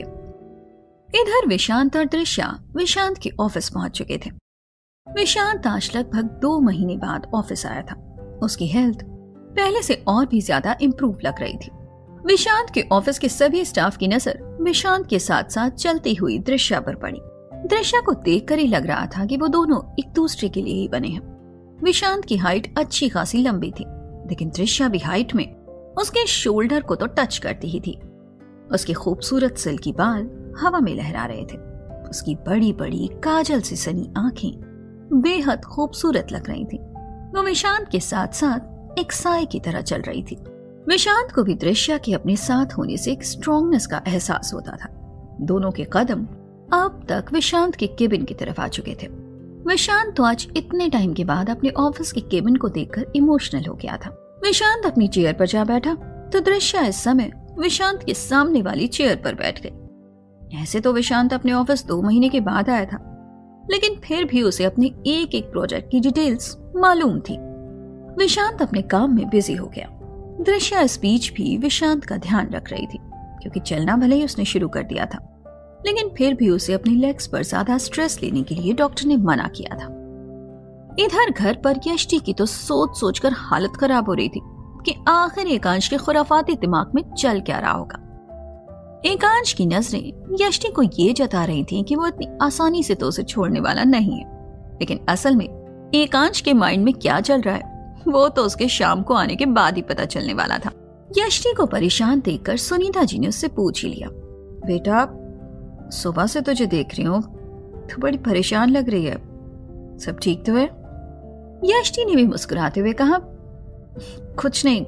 इधर विशांत और दृश्या विशांत के ऑफिस पहुंच चुके थे। विशांत आज लगभग दो महीने बाद ऑफिस आया था। उसकी हेल्थ पहले से और भी ज्यादा इम्प्रूव लग रही थी। विशांत के ऑफिस के सभी स्टाफ की नजर विशांत के साथ साथ चलती हुई दृश्या पर पड़ी। दृश्या को देखकर ही लग रहा था कि वो दोनों एक दूसरे के लिए ही बने हैं। विशांत की हाइट अच्छी खासी लंबी थी, लेकिन दृश्या भी हाइट में उसके शोल्डर को तो टच करती ही थी। उसके खूबसूरत सिल्की बाल हवा में लहरा रहे थे। उसकी बड़ी बड़ी काजल से सनी आंखें बेहद खूबसूरत लग रही थी। वो विशांत के साथ साथ एक साए की तरह चल रही थी। विशांत को भी दृश्या के अपने साथ होने से एक स्ट्रॉन्गनेस का एहसास होता था। दोनों के कदम अब तक विशांत के केबिन की तरफ आ चुके थे। विशांत तो आज इतने टाइम के बाद अपने ऑफिस के केबिन को देखकर इमोशनल हो गया था। विशांत अपनी चेयर पर जा बैठा तो दृश्या इस समय विशांत के सामने वाली चेयर पर बैठ गई। ऐसे तो विशांत अपने ऑफिस दो महीने के बाद आया था, लेकिन फिर भी उसे अपने एक एक प्रोजेक्ट की डिटेल्स मालूम थी। विशांत अपने काम में बिजी हो गया। दृश्या इस बीच भी विशांत का ध्यान रख रही थी, क्योंकि चलना भले ही उसने शुरू कर दिया था, लेकिन फिर भी उसे अपनी लेग्स पर ज्यादा स्ट्रेस लेने के लिए डॉक्टर ने मना किया था। इधर घर पर यष्टि की तो सोच सोचकर हालत खराब हो रही थी कि आखिर एकांश के खुराफाती दिमाग में चल क्या रहा होगा। एकांश की नजरें यष्टि को ये जता रही थी कि वो इतनी आसानी से तो उसे छोड़ने वाला नहीं है, लेकिन असल में एकांश के माइंड में क्या चल रहा है वो तो उसके शाम को आने के बाद ही पता चलने वाला था। यष्टि को परेशान देखकर सुनीता जी ने उससे पूछ ही लिया, बेटा सुबह से तुझे देख रही हूँ, तू बड़ी परेशान लग रही है, सब ठीक तो है? यष्टि ने भी मुस्कुराते हुए कहा, कुछ नहीं,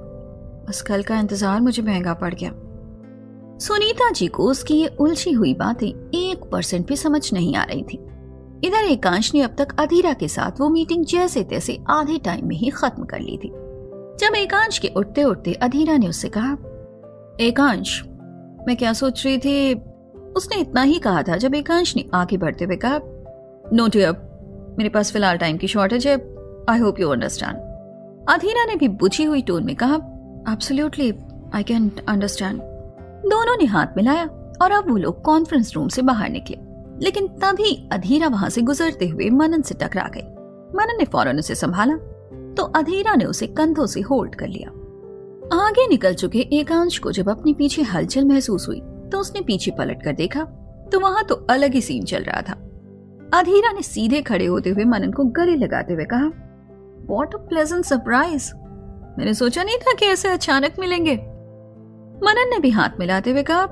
बस कल का इंतजार मुझे महंगा पड़ गया। सुनीता जी को उसकी ये उलझी हुई बातें एक परसेंट भी समझ नहीं आ रही थी। इधर एकांश ने अब तक अधीरा के साथ वो मीटिंग जैसे तैसे आधे टाइम में ही खत्म कर ली थी। जब एकांश के उठते उठते अधीरा ने उससे कहा, एकांश मैं क्या सोच रही थी। उसने इतना ही कहा था जब एकांश ने आगे बढ़ते हुए कहा, नो डियर, मेरे पास फिलहाल टाइम की शॉर्टेज है, I hope you understand. Adhira ने भी बुझी हुई टोन में कहा, एब्सोल्युटली आई कैन अंडरस्टैंड। दोनों ने हाथ मिलाया और अब वो लोग कॉन्फ्रेंस रूम से बाहर निकले, लेकिन तभी अधीरा वहां से गुजरते हुए मनन से टकरा गई। मनन ने फौरन उसे संभाला तो अधीरा ने उसे कंधों से होल्ड कर लिया। आगे निकल चुके एकांश को जब अपने पीछे हलचल महसूस हुई तो उसने पीछे पलट कर देखा तो वहां तो अलग ही सीन चल रहा था। अधीरा ने सीधे खड़े होते हुए मनन को गले लगाते हुए कहा, व्हाट अ प्लेजेंट सरप्राइज, मैंने सोचा नहीं था कि ऐसे अचानक मिलेंगे। मनन ने भी हाथ मिलाते हुए कहा,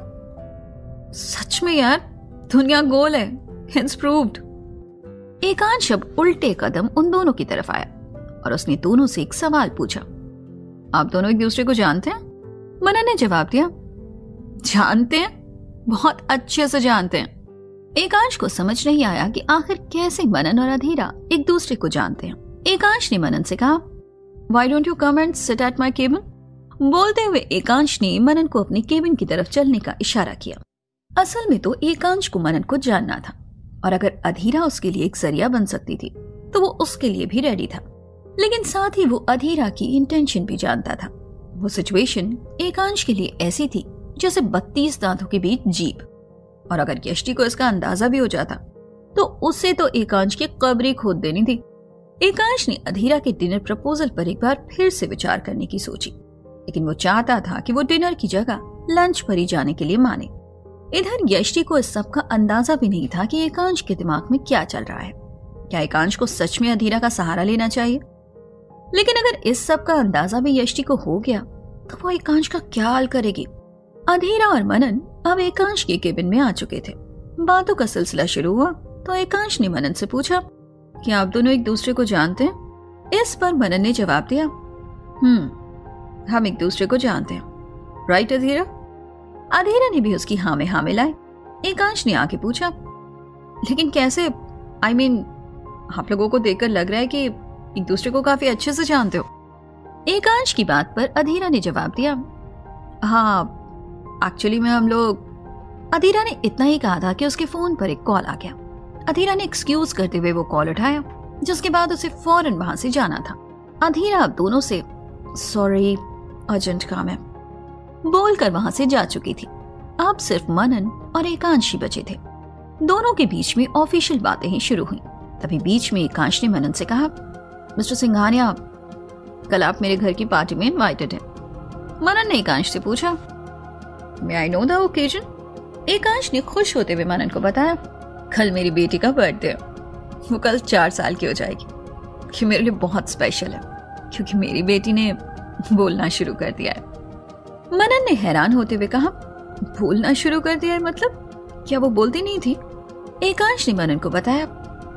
सच में यार दुनिया गोल है, हेंस प्रूव्ड। एकांश अब उल्टे कदम उन दोनों की तरफ आया और उसने दोनों से एक सवाल पूछा, आप दोनों एक दूसरे को जानते हैं? मनन ने जवाब दिया, जानते हैं, बहुत अच्छे से जानते हैं। एकांश को समझ नहीं आया कि आखिर कैसे मनन और अधीरा एक दूसरे को जानते हैं। एकांश ने मनन से कहा, Why don't you come and sit at my cabin? बोलते हुए एकांश ने मनन को अपनी केबिन की तरफ चलने का इशारा किया। असल में तो एकांश को मनन को जानना था और अगर अधीरा उसके लिए एक जरिया बन सकती थी तो वो उसके लिए भी रेडी था, लेकिन साथ ही वो अधीरा की इंटेंशन भी जानता था। वो सिचुएशन एकांश के लिए ऐसी थी जैसे बत्तीस दांतों के बीच जीभ, और अगर यष्टि को इसका अंदाजा भी हो जाता तो उसे तो एकांश की कब्र खोद देनी थी। एकांश ने अधीरा के डिनर प्रपोजल पर एक बार फिर से विचार करने की सोची, लेकिन वो चाहता था कि वो डिनर की जगह लंच पर ही जाने के लिए माने। इधर यष्टि को इस सब का अंदाजा भी नहीं था कि एकांश के दिमाग में क्या चल रहा है। क्या एकांश को सच में अधीरा का सहारा लेना चाहिए? लेकिन अगर इस सब का अंदाजा भी यष्टि को हो गया तो वो एकांश का क्या हाल करेगी? अधीरा और मनन अब एकांश के केबिन में आ चुके थे। बातों का सिलसिला शुरू हुआ तो एकांश ने मनन से पूछा, क्या आप दोनों एक दूसरे को जानते हैं? इस पर मनन ने जवाब दिया, हम्म हम एक दूसरे को जानते हैं, राइट अधीरा? अधीरा ने भी उसकी हाँ में हाँ मिलाई। एकांश ने आके पूछा, लेकिन कैसे? आई I मीन mean, आप लोगों को देखकर लग रहा है कि एक दूसरे को काफी अच्छे से जानते हो। एकांश की बात पर अधीरा ने जवाब दिया, हाँ एक्चुअली में हम लोग। अधीरा ने इतना ही कहा था कि उसके फोन पर एक कॉल आ गया। अधीरा ने एक्सक्यूज करते हुए वो कॉल उठाया, जिसके बाद उसे फौरन वहां से जाना था। अधीरा अब दोनों से सॉरी अर्जेंट काम है बोलकर वहां से जा चुकी थी। अब सिर्फ मनन और एकांश ही बचे थे। दोनों के बीच में ऑफिशियल बातें ही शुरू हुई। तभी बीच में एकांश ने मनन से कहा, मिस्टर सिंघानिया कल आप मेरे घर की पार्टी में इनवाइटेड हैं। मनन ने एकांश से पूछा, may I know the occasion? Ekansh ने खुश होते हुए मनन को बताया, कल मेरी बेटी का बर्थडे है, वो कल चार साल की हो जाएगी। ये मेरे लिए बहुत स्पेशल है क्योंकि मेरी बेटी ने बोलना शुरू कर दिया है। मनन ने हैरान होते हुए कहा, बोलना शुरू कर दिया है मतलब? क्या वो बोलती नहीं थी? एकांश ने मनन को बताया,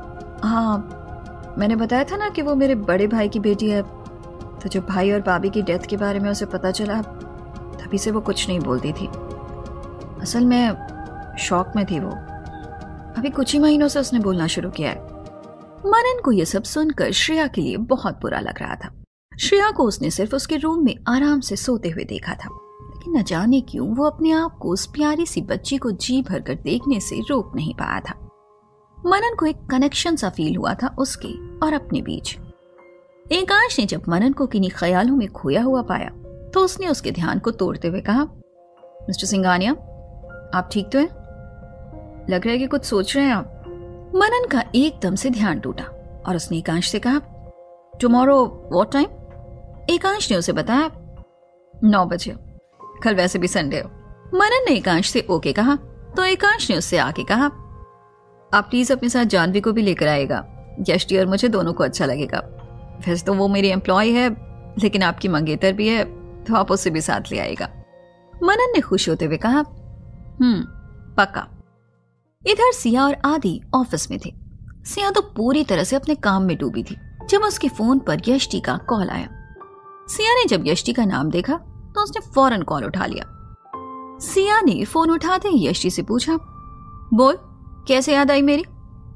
हाँ मैंने बताया था ना कि वो मेरे बड़े भाई की बेटी है। तो जब भाई और भाभी की डेथ के बारे में उसे पता चला तभी से वो कुछ नहीं बोलती थी। असल में शॉक में थी वो। अभी कुछ ही महीनों से उसने बोलना शुरू किया है। मनन को यह सब सुनकर श्रेया के लिए बहुत बुरा लग रहा था। श्रेया को उसने सिर्फ उसके रूम में आराम से सोते हुए देखा था, लेकिन न जाने क्यों वो अपने आप को उस प्यारी सी बच्ची को जी भर कर देखने से रोक नहीं पाया था। मनन को एक कनेक्शन सा फील हुआ था उसके और अपने बीच। एकांश ने जब मनन को किन्हीं ख्यालों में खोया हुआ पाया तो उसने उसके ध्यान को तोड़ते हुए कहा, मिस्टर सिंघानिया आप ठीक तो हैं? लग रहा है कि कुछ सोच रहे हैं आप। मनन का एकदम से ध्यान टूटा और उसने एकांश से कहा, टुमारो व्हाट टाइम? एकांश ने उसे बताया, नौ बजे, कल वैसे भी संडे हो। मनन ने एकांश से ओके कहा तो एकांश ने उससे आके कहा, आप प्लीज अपने साथ जानवी को भी लेकर आएगा, यष्टि और मुझे दोनों को अच्छा लगेगा। वैसे तो वो मेरी एम्प्लॉय है लेकिन आपकी मंगेतर भी है तो आप उसे भी साथ ले आएगा। मनन ने खुश होते हुए कहा, हम्म पक्का। इधर सिया और आदि ऑफिस में थे। सिया तो पूरी तरह से अपने काम में डूबी थी जब उसके फोन पर यष्टि का कॉल आया। सिया ने जब यष्टि का नाम देखा तो उसने फौरन कॉल उठा लिया। सिया ने फोन उठाते ही यष्टि से पूछा, बोल कैसे याद आई मेरी?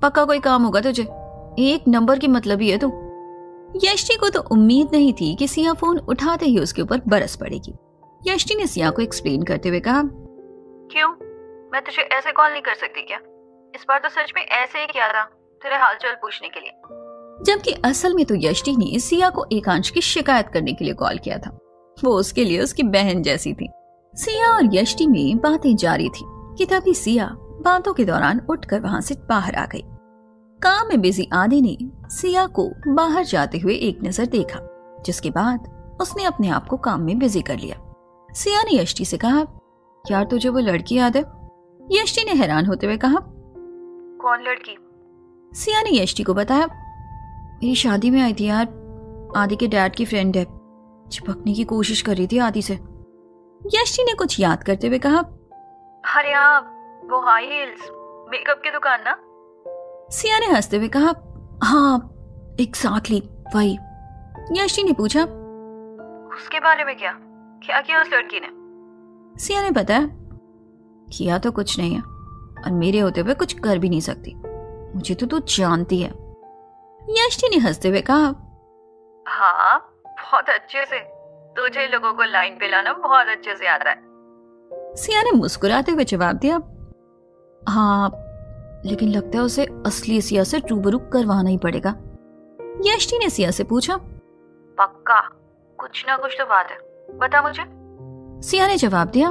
पक्का कोई काम होगा तुझे, एक नंबर की मतलब ही है तू। यष्टि को तो उम्मीद नहीं थी कि सिया फोन उठाते ही उसके ऊपर बरस पड़ेगी। यष्टि ने सिया को एक्सप्लेन करते हुए कहा, क्यों, मैं तुझे ऐसे कॉल नहीं कर सकती क्या? इस बार तो सच में ऐसे ही किया था, तेरे हालचाल पूछने के लिए। जबकि असल में तो यष्टि ने सिया को एकांश की शिकायत करने के लिए कॉल किया था। वो उसके लिए उसकी बहन जैसी थी। सिया और यष्टि में बातें जारी थी कि तभी सिया बातों के दौरान उठकर वहां से बाहर आ गई। काम में बिजी आदि ने सिया को बाहर जाते हुए एक नजर देखा, जिसके बाद उसने अपने आप को काम में बिजी कर लिया। सिया ने यष्टि से कहा, यार तुझे वो लड़की याद है? यष्टि ने हैरान होते हुए कहा, कौन लड़की? सिया ने यष्टि को बताया, मेरी शादी में आई थी यार, आदि के डैड की फ्रेंड है, चिपकने की कोशिश कर रही थी आदि से। यष्टि ने कुछ याद करते हुए कहा, अरे हाँ, वो हाई हील्स मेकअप की दुकान ना? सिया ने हंसते हुए कहा, हाँ एग्जैक्टली वही। यष्टि ने पूछा, उसके बारे में क्या क्या किया उस लड़की ने? सिया ने बताया, किया तो कुछ नहीं है और मेरे होते हुए कुछ कर भी नहीं सकती, मुझे तो तू जानती है। यष्टि ने हंसते हुए कहा, हाँ बहुत अच्छे से, तुझे लोगों को लाइन पे लाना बहुत अच्छे से आता है। सिया ने मुस्कुराते हुए जवाब दिया, हाँ लेकिन लगता है उसे असली सिया से रूबरू करवाना ही पड़ेगा। यष्टि ने सिया से पूछा, पक्का कुछ ना कुछ तो बात है, बता मुझे। सिया ने जवाब दिया,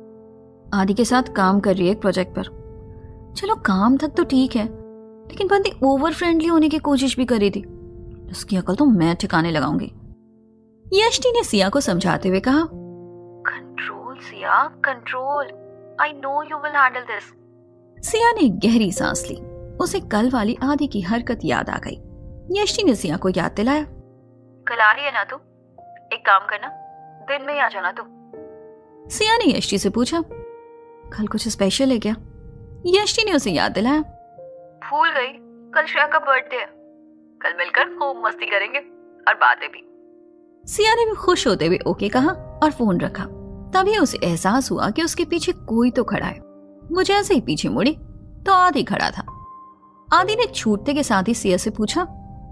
आदि के साथ काम कर रही है एक प्रोजेक्ट पर। चलो काम तक तो ठीक है, लेकिन बंदी ओवर फ्रेंडली होने की कोशिश भी कर रही थी, उसकी अकल तो मैं ठिकाने लगाऊंगी। यष्टि ने सिया को समझाते हुए कहा, control Siya control, I know you will handle this. Siya ने गहरी सांस ली। उसे कल वाली आदि की हरकत याद आ गई। यष्टि ने सिया को याद दिलाया, कल आ रही है ना तू? एक काम करना, दिन में ही आ जाना तू। सिया ने यष्टि से पूछा, कल कुछ स्पेशल है क्या? यष्टि ने उसे याद दिलाया, भूल गई, कल श्रेया का बर्थडे है, कल मिलकर खूब मस्ती करेंगे और बातें भी। सिया ने भी खुश होते हुए ओके कहा और फोन रखा। तभी उसे एहसास हुआ कि उसके पीछे कोई तो खड़ा है। वो जैसे ही पीछे मुड़ी तो आदि खड़ा था। आदि ने छूटते के साथ ही सिया से पूछा,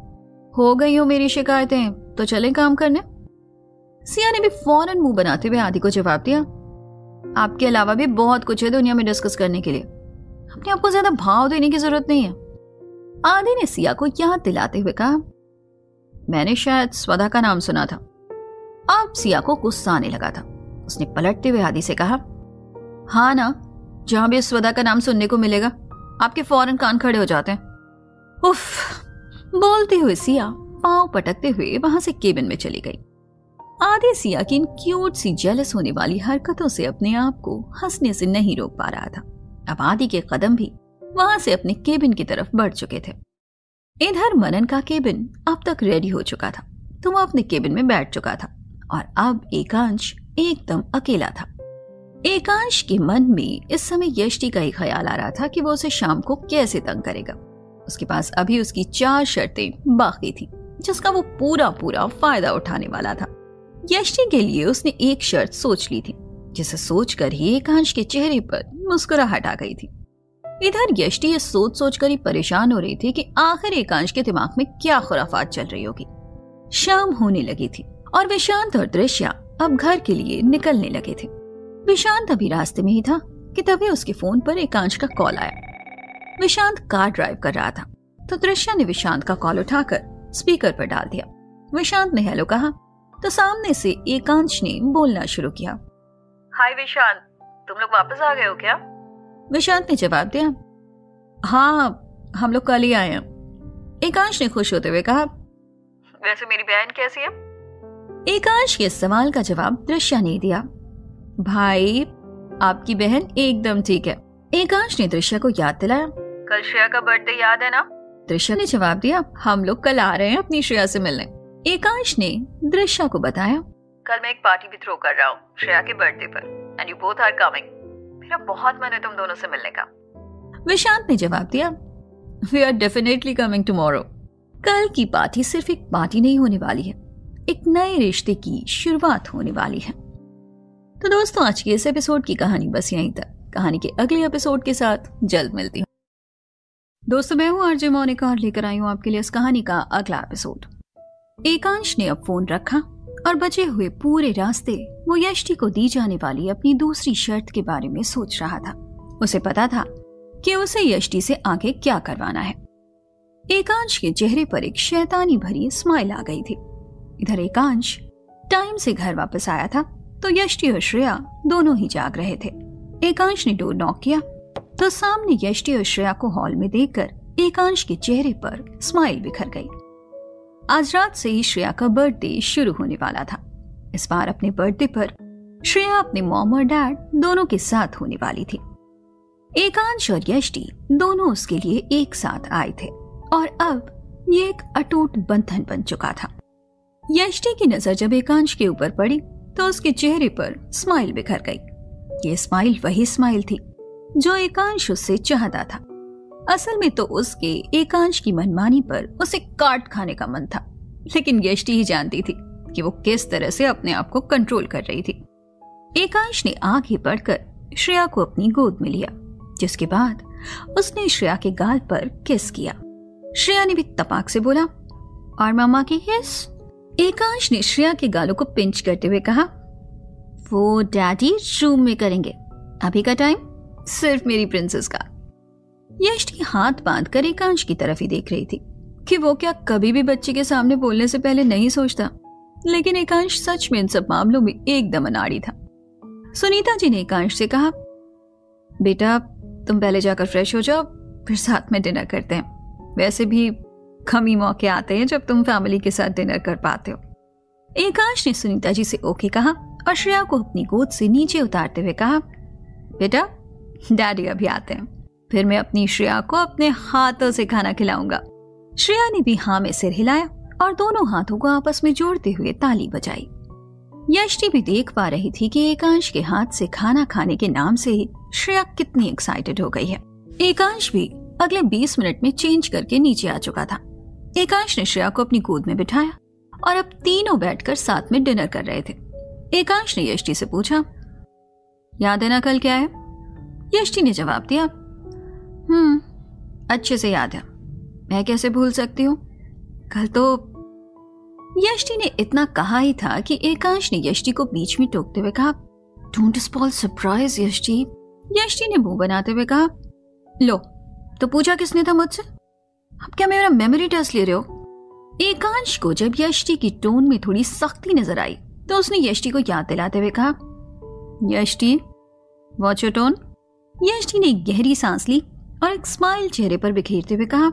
हो गई हो मेरी शिकायतें तो चलें काम करने? सिया ने भी फौरन मुंह बनाते हुए आदि को जवाब दिया, आपके अलावा भी बहुत कुछ है दुनिया में डिस्कस करने के लिए, अपने आप को ज्यादा भाव देने की जरूरत नहीं है। आदि ने सिया को याद दिलाते हुए कहा, मैंने शायद स्वदा का नाम सुना था। अब सिया को गुस्सा आने लगा था। उसने पलटते हुए आदि से कहा, हाँ ना, जहां भी स्वदा का नाम सुनने को मिलेगा आपके फौरन कान खड़े हो जाते हैं। उफ। बोलते हुए सिया पांव पटकते हुए वहां से केबिन में चली गई। आदि सिया की इन क्यूट सी जेलस होने वाली हरकतों से अपने आप को हंसने से नहीं रोक पा रहा था। अब आदि के कदम भी वहां से अपने केबिन की तरफ बढ़ चुके थे। इधर मनन का केबिन अब तक रेडी हो चुका था, तो वो अपने केबिन में बैठ चुका था और अब एकांश एकदम अकेला था। एकांश के मन में इस समय यष्टि का ही ख्याल आ रहा था कि वो उसे शाम को कैसे तंग करेगा। उसके पास अभी उसकी चार शर्तें बाकी थी, जिसका वो पूरा पूरा फायदा उठाने वाला था। यष्टि के लिए उसने एक शर्त सोच ली थी, जिसे सोचकर ही एकांश के चेहरे पर मुस्कुराहट आ गई थी। इधर यष्टि ये सोच सोचकर ही परेशान हो रही थी कि आखिर एकांश के दिमाग में क्या खुराफात चल रही होगी। शाम होने लगी थी और विशांत और दृश्या अब घर के लिए निकलने लगे थे। विशांत अभी रास्ते में ही था कि तभी उसके फोन पर एकांश का कॉल आया। विशांत कार ड्राइव कर रहा था, तो दृश्या ने विशांत का कॉल उठाकर स्पीकर पर डाल दिया। विशांत ने हेलो कहा तो सामने से एकांश ने बोलना शुरू किया, हाय विशांत, तुम लोग वापस आ गए हो क्या? विशांत ने जवाब दिया, हाँ हम लोग कल ही आए हैं। एकांश ने खुश होते हुए कहा, वैसे मेरी बहन कैसी है? एकांश के सवाल का जवाब दृश्या ने दिया, भाई आपकी बहन एकदम ठीक है। एकांश ने दृश्या को याद दिलाया, कल श्रेया का बर्थडे याद है ना? दृश्या ने जवाब दिया, हम लोग कल आ रहे हैं अपनी श्रेया से मिलने। एकांश ने दृश्या को बताया, कल मैं एक पार्टी भी थ्रो कर रहा हूँ श्रेया के बर्थडे पर and you both are coming. मेरा बहुत मन है तुम दोनों से मिलने का। विशांत ने जवाब दिया, we are definitely coming tomorrow. कल की पार्टी सिर्फ एक पार्टी नहीं होने वाली है, एक नए रिश्ते की शुरुआत होने वाली है। तो दोस्तों आज के इस एपिसोड की कहानी बस यहीं तक। कहानी के अगले एपिसोड के साथ जल्द मिलती हूँ। दोस्तों, मैं हूं आरजे मोनिका और लेकर आई हूं आपके लिए इस कहानी का अगला एपिसोड। एकांश ने अब फोन रखा और बचे हुए पूरे रास्ते वो यष्टि को दी जाने वाली अपनी दूसरी शर्त के बारे में सोच रहा था। उसे पता था कि उसे यष्टि से आगे क्या करवाना है। एकांश के चेहरे पर एक शैतानी भरी स्माइल आ गई थी। इधर एकांश टाइम से घर वापस आया था तो यष्टि और श्रेया दोनों ही जाग रहे थे। एकांश ने डोर नॉक किया तो सामने यष्टि और श्रेया को हॉल में देखकर एकांश के चेहरे पर स्माइल बिखर गई। आज रात से ही श्रेया का बर्थडे शुरू होने वाला था। इस बार अपने बर्थडे पर श्रेया अपने मॉम और डैड दोनों के साथ होने वाली थी। एकांश और यष्टि दोनों उसके लिए एक साथ आए थे और अब ये एक अटूट बंधन बन चुका था। यष्टि की नजर जब एकांश के ऊपर पड़ी तो उसके चेहरे पर स्माइल बिखर गई। ये स्माइल वही स्माइल थी जो एकांश उससे चाहता था। असल में तो उसके एकांश की मनमानी पर उसे काट खाने का मन था, लेकिन यष्टि ही जानती थी कि वो किस तरह से अपने आप को कंट्रोल कर रही थी। एकांश ने आगे बढ़कर श्रेया को अपनी गोद में लिया, जिसके बाद उसने श्रेया के गाल पर किस किया। श्रेया ने भी तपाक से बोला, और मामा की किस? एकांश ने श्रेया के गालों को पिंच करते हुए कहा, वो डैडी रूम में करेंगे, अभी का टाइम सिर्फ मेरी प्रिंसेस का। यष्टि हाथ बांध कर एकांश की तरफ ही देख रही थी कि वो क्या कभी भी बच्चे के सामने बोलने से पहले नहीं सोचता, लेकिन एकांश सच में इन सब मामलों में एकदम अनाड़ी था। सुनीता जी ने एकांश से कहा, बेटा तुम पहले जाकर फ्रेश हो जाओ, फिर साथ में डिनर करते हैं। वैसे भी कम ही मौके आते हैं जब तुम फैमिली के साथ डिनर कर पाते हो। एकांश ने सुनीता जी से ओके कहा और श्रेया को अपनी गोद से नीचे उतारते हुए कहा, बेटा डैडी अभी आते हैं, फिर मैं अपनी श्रेया को अपने हाथों से खाना खिलाऊंगा। श्रेया ने भी हाँ में सिर हिलाया और दोनों हाथों को आपस में जोड़ते हुए ताली बजाई। यष्टि भी देख पा रही थी कि एकांश के हाथ से खाना खाने के नाम से ही श्रेया कितनी एक्साइटेड हो गई है। एकांश भी अगले बीस मिनट में चेंज करके नीचे आ चुका था। एकांश ने श्रेया को अपनी गोद में बिठाया और अब तीनों बैठकर साथ में डिनर कर रहे थे। एकांश ने यष्टि से पूछा, याद है ना कल क्या है? यष्टि ने जवाब दिया, हम्म अच्छे से याद है, मैं कैसे भूल सकती हूँ, कल तो। यष्टि ने इतना कहा ही था कि एकांश ने यष्टि को बीच में टोकते हुए कहा, don't spoil surprise Yashti. Yashti ने मुंह बनाते हुए कहा, लो तो पूछा किसने था मुझसे? अब क्या मेरा मेमोरी टेस्ट ले रहे हो? एकांश को जब यष्टि की टोन में थोड़ी सख्ती नजर आई तो उसने यष्टि को याद दिलाते हुए कहा, Yashti watch your tone. Yashti ने गहरी सांस ली और एक स्माइल चेहरे पर बिखेरते हुए कहा,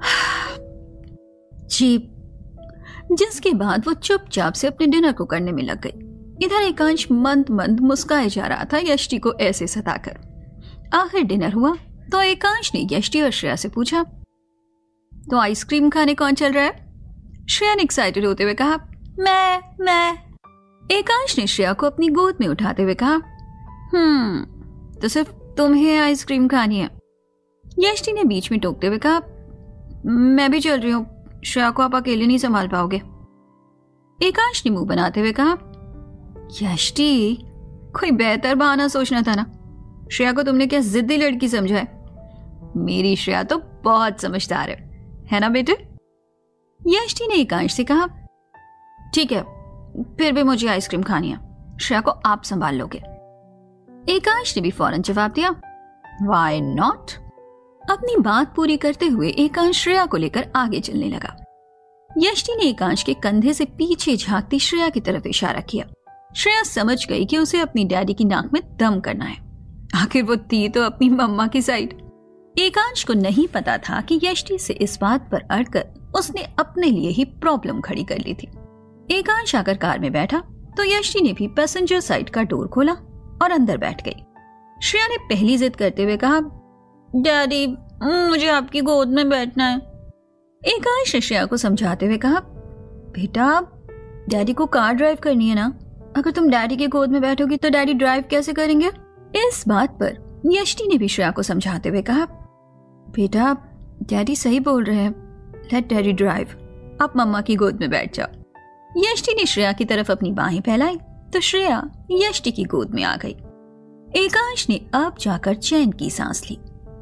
जी। जिसके बाद वो चुपचाप से अपने डिनर को करने में लग गई। इधर एकांश मंद मंद मुस्काए जा रहा था यष्टि को ऐसे सताकर। आखिर डिनर हुआ तो एकांश ने यष्टि और श्रेया से पूछा, तो आइसक्रीम खाने कौन चल रहा है? श्रेया ने एक्साइटेड होते हुए कहा, मैं मैं एकांश ने श्रेया को अपनी गोद में उठाते हुए कहा, हम्म तो सिर्फ तुम्हें आइसक्रीम खानी है? यष्टि ने बीच में टोकते हुए कहा, मैं भी चल रही हूँ, श्रेया को आप अकेले नहीं संभाल पाओगे। एकांश ने मुंह बनाते हुए कहा, यष्टि कोई बेहतर बहाना सोचना था ना, श्रेया को तुमने क्या जिद्दी लड़की समझा है? मेरी श्रेया तो बहुत समझदार है, है ना बेटे? यष्टि ने एकांश से कहा, ठीक है फिर भी मुझे आइसक्रीम खानी है, श्रेया को आप संभाल लोगे। एकांश ने भी फौरन जवाब दिया, व्हाई नॉट। अपनी बात पूरी करते हुए एकांश श्रेया को लेकर आगे चलने लगा। यष्टि ने एकांश के कंधे से पीछे झांकती श्रेया की तरफ इशारा किया। श्रेया समझ गई कि उसे अपनी डैडी की नाक में दम करना है। आखिर वो थी तो अपनी मम्मा की साइड। एकांश को नहीं पता था कि यष्टि से इस बात पर अड़कर उसने अपने लिए ही प्रॉब्लम खड़ी कर ली थी। एकांश आकर कार में बैठा तो यष्टि ने भी पैसेंजर साइड का डोर खोला और अंदर बैठ गई। श्रेया ने पहली जिद करते हुए कहा, डैडी मुझे आपकी गोद में बैठना है। एकांश ने श्रेया को समझाते हुए कहा, बेटा डैडी को कार ड्राइव करनी है ना, अगर तुम डैडी की गोद में बैठोगी तो डैडी ड्राइव कैसे करेंगे? इस बात पर यष्टि ने भी श्रेया को समझाते हुए कहा, बेटा डैडी सही बोल रहे हैं, लेट डैडी ड्राइव, आप मम्मा की गोद में बैठ जाओ। यष्टि ने श्रेया की तरफ अपनी बाहें फैलाई तो श्रेया यष्टि की गोद में आ गई। एकांश ने अब जाकर चैन की सांस ली।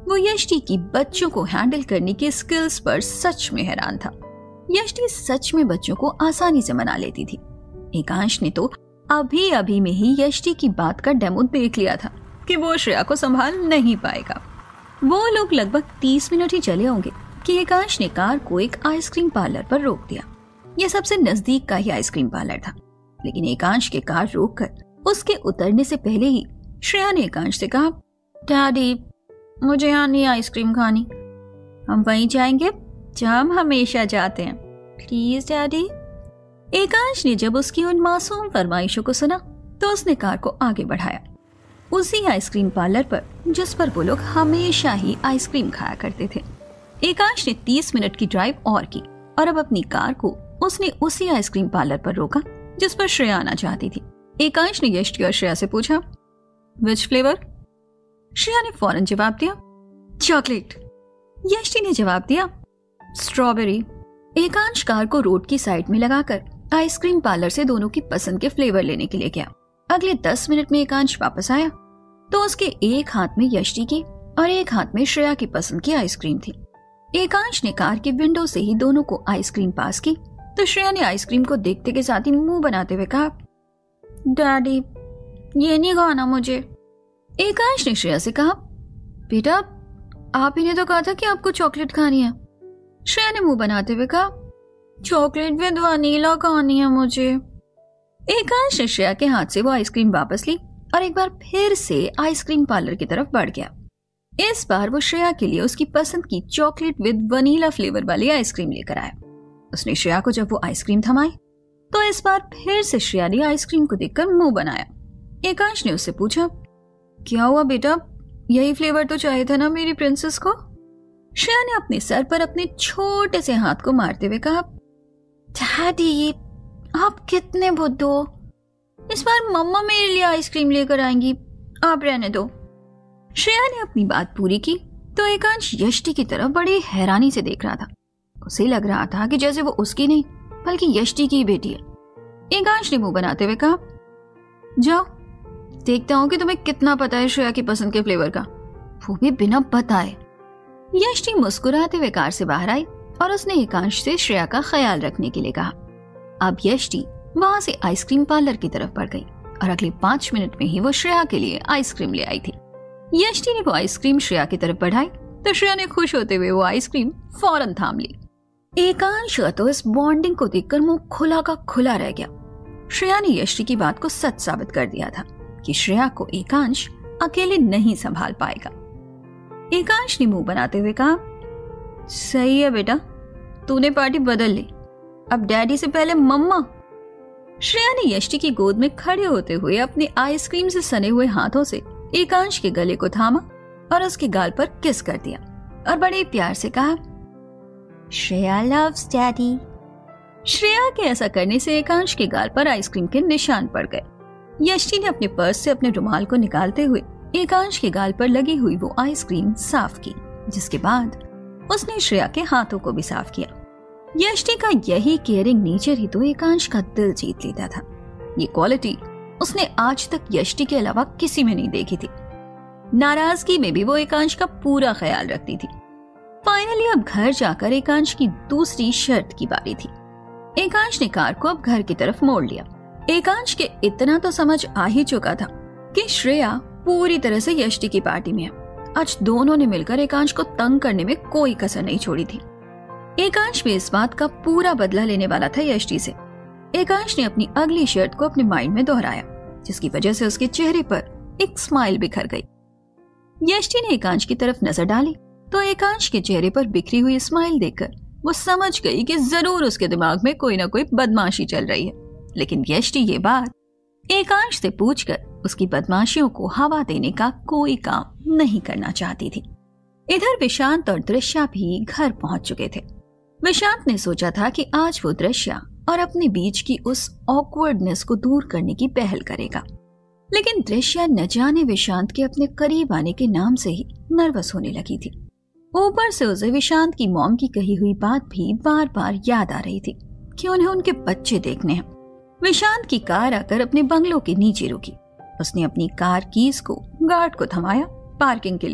वो यष्टि की बच्चों को हैंडल करने की स्किल्स पर सच में हैरान था। यष्टि सच में बच्चों को आसानी से मना लेती थी। एकांश ने तो अभी अभी में ही यष्टि की बात का डेमो देख लिया था कि वो श्रेया को संभाल नहीं पाएगा। वो लोग लगभग तीस मिनट ही चले होंगे कि एकांश ने कार को एक आइसक्रीम पार्लर पर रोक दिया। यह सबसे नजदीक का ही आइसक्रीम पार्लर था, लेकिन एकांश के कार रोककर उसके उतरने से पहले ही श्रेया ने एकांश से कहा, डैडी मुझे यहाँ नहीं आइसक्रीम खानी, हम वहीं जाएंगे जहाँ हम हमेशा जाते हैं, प्लीज डैडी। एकांश ने जब उसकी उन मासूम फरमाइशों को सुना तो उसने कार को आगे बढ़ाया, उसी आइसक्रीम पार्लर पर जिस पर वो लोग हमेशा ही आइसक्रीम खाया करते थे। एकांश ने तीस मिनट की ड्राइव और की और अब अपनी कार को उसने उसी आइसक्रीम पार्लर पर रोका जिस पर श्रेया आना चाहती थी। एकांश ने यष्टि और श्रेया से पूछा, विच फ्लेवर? श्रेया ने फौरन जवाब दिया, चॉकलेट। यष्टि ने जवाब दिया, स्ट्रॉबेरी। एकांश कार को रोड की साइड में लगाकर आइसक्रीम पार्लर से दोनों की पसंद के फ्लेवर लेने के लिए गया। अगले दस मिनट में एकांश वापस आया तो उसके एक हाथ में यष्टि की और एक हाथ में श्रेया की पसंद की आइसक्रीम थी। एकांश ने कार की विंडो से ही दोनों को आइसक्रीम पास की तो श्रेया ने आइसक्रीम को देखते के साथ ही मुंह बनाते हुए कहा, डैडी ये नहीं खाना मुझे। एकांश ने श्रेया से कहा, बेटा आप ही ने तो कहा था कि आपको चॉकलेट खानी है। श्रेया ने मुंह बनाते हुए कहा, चॉकलेट विद वनीला खानी है मुझे। एकांश ने श्रेया के हाथ से वो आइसक्रीम वापस ली और एक बार फिर से आइसक्रीम पार्लर की तरफ बढ़ गया। इस बार वो श्रेया के लिए उसकी पसंद की चॉकलेट विद वनीला फ्लेवर वाली आइसक्रीम लेकर आया। उसने श्रेया को जब वो आइसक्रीम थमाई तो इस बार फिर से श्रेया ने आइसक्रीम को देखकर मुंह बनाया। एकांश ने उससे पूछा, क्या हुआ बेटा, यही फ्लेवर तो चाहिए था ना मेरी प्रिंसेस को। श्रेया ने अपने सर पर अपने छोटे से हाथ को मारते हुए कहा, डैडी आप कितने बुद्धू हो, इस बार मम्मा मेरे लिए आइसक्रीम लेकर आएंगी, आप रहने दो। श्रेया ने अपनी बात पूरी की तो एकांश यष्टि की तरफ बड़ी हैरानी से देख रहा था। उसे लग रहा था कि जैसे वो उसकी नहीं बल्कि यष्टि की बेटी है। एकांश ने मुंह बनाते हुए कहा, जाओ देखता हूं कि तुम्हें कितना पता है श्रेया की पसंद के फ्लेवर का, वो भी बिना बताए। यष्टि मुस्कुराते हुए कार से बाहर आई और उसने एकांश से श्रेया का ख्याल रखने के लिए कहा। अब यष्टि वहां से आइसक्रीम पार्लर की तरफ बढ़ गई और अगले पांच मिनट में ही वो श्रेया के लिए आइसक्रीम ले आई थी। यष्टि ने वो आइसक्रीम श्रेया की तरफ बढ़ाई तो श्रेया ने खुश होते हुए वो आइसक्रीम फौरन थाम ली। एकांश तो इस बॉन्डिंग को देखकर मुंह खुला का खुला रह गया। श्रेया ने यष्टि की बात को सच साबित कर दिया था कि श्रेया को एकांश अकेले नहीं संभाल पाएगा। एकांश ने मुंह बनाते हुए कहा, सही है बेटा, तूने पार्टी बदल ली, अब डैडी से पहले मम्मा। श्रेया ने यष्टि की गोद में खड़े होते हुए अपने आइसक्रीम से सने हुए हाथों से एकांश के गले को थामा और उसके गाल पर किस कर दिया और बड़े प्यार से कहा, श्रेया लव्स डैडी। श्रेया के ऐसा करने से एकांश के गाल पर आइसक्रीम के निशान पड़ गए। यष्टि ने अपने पर्स से अपने रुमाल को निकालते हुए एकांश के गाल पर लगी हुई वो आइसक्रीम साफ की, जिसके बाद उसने श्रेया के हाथों को भी साफ किया। यष्टि का यही केयरिंग नेचर ही तो एकांश का दिल जीत लेता था। ये क्वालिटी उसने आज तक यष्टि के अलावा किसी में नहीं देखी थी। नाराजगी में भी वो एकांश का पूरा ख्याल रखती थी। फाइनली अब घर जाकर एकांश की दूसरी शर्त की बारी थी। एकांश ने कार को अब घर की तरफ मोड़ लिया। एकांश के इतना तो समझ आ ही चुका था कि श्रेया पूरी तरह से यष्टि की पार्टी में है। आज दोनों ने मिलकर एकांश को तंग करने में कोई कसर नहीं छोड़ी थी। एकांश भी इस बात का पूरा बदला लेने वाला था यष्टि से। एकांश ने अपनी अगली शर्त को अपने माइंड में दोहराया, जिसकी वजह से उसके चेहरे पर एक स्माइल बिखर गई। यष्टि ने एकांश की तरफ नजर डाली तो एकांश के चेहरे पर बिखरी हुई स्माइल देखकर वो समझ गई कि जरूर उसके दिमाग में कोई ना कोई बदमाशी चल रही है। लेकिन यष्टि ये बात एकांश से पूछकर उसकी बदमाशियों को हवा देने का कोई काम नहीं करना चाहती थी। इधर विशांत और दृश्या भी घर पहुंच चुके थे। विशांत ने सोचा था कि आज वो दृश्या और अपने बीच की उस ऑकवर्डनेस को दूर करने की पहल करेगा, लेकिन दृश्या न जाने विशांत के अपने करीब आने के नाम से ही नर्वस होने लगी थी। ऊपर से उसे विशांत की मॉम की कही हुई बात भी बार बार याद आ रही थी कि उन्हें उनके बच्चे देखने हैं। विशांत की कार आकर अपने बंगलों के नीचे रुकी। उसने अपनी कार कीज को गार्ड को थमाया पार्किंग के लिए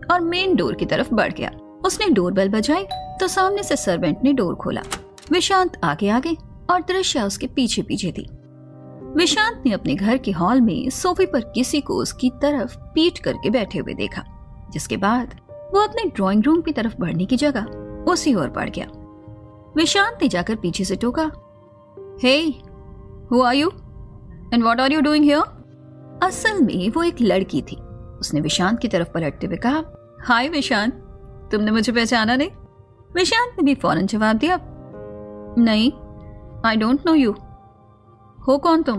और मेन डोर की तरफ बढ़ गया। उसने डोरबेल बजाई तो सामने से सर्वेंट ने डोर खोला। विशांत आगे आगे और दृश्या उसके पीछे पीछे थी। विशांत ने अपने घर के हॉल में सोफे पर किसी को उसकी तरफ पीट करके बैठे हुए देखा, जिसके बाद वो अपने ड्राइंग रूम की तरफ बढ़ने की जगह उसी ओर बढ़ गया। विशांत ने जाकर पीछे से टोका, hey, who are you and what are you doing here? असल में वो एक लड़की थी। उसने विशांत की तरफ पलटते हुए कहा, हाय विशांत, तुमने मुझे पहचाना नहीं? विशांत ने भी फौरन जवाब दिया, नहीं, आई डोंट नो यू। हो कौन तुम?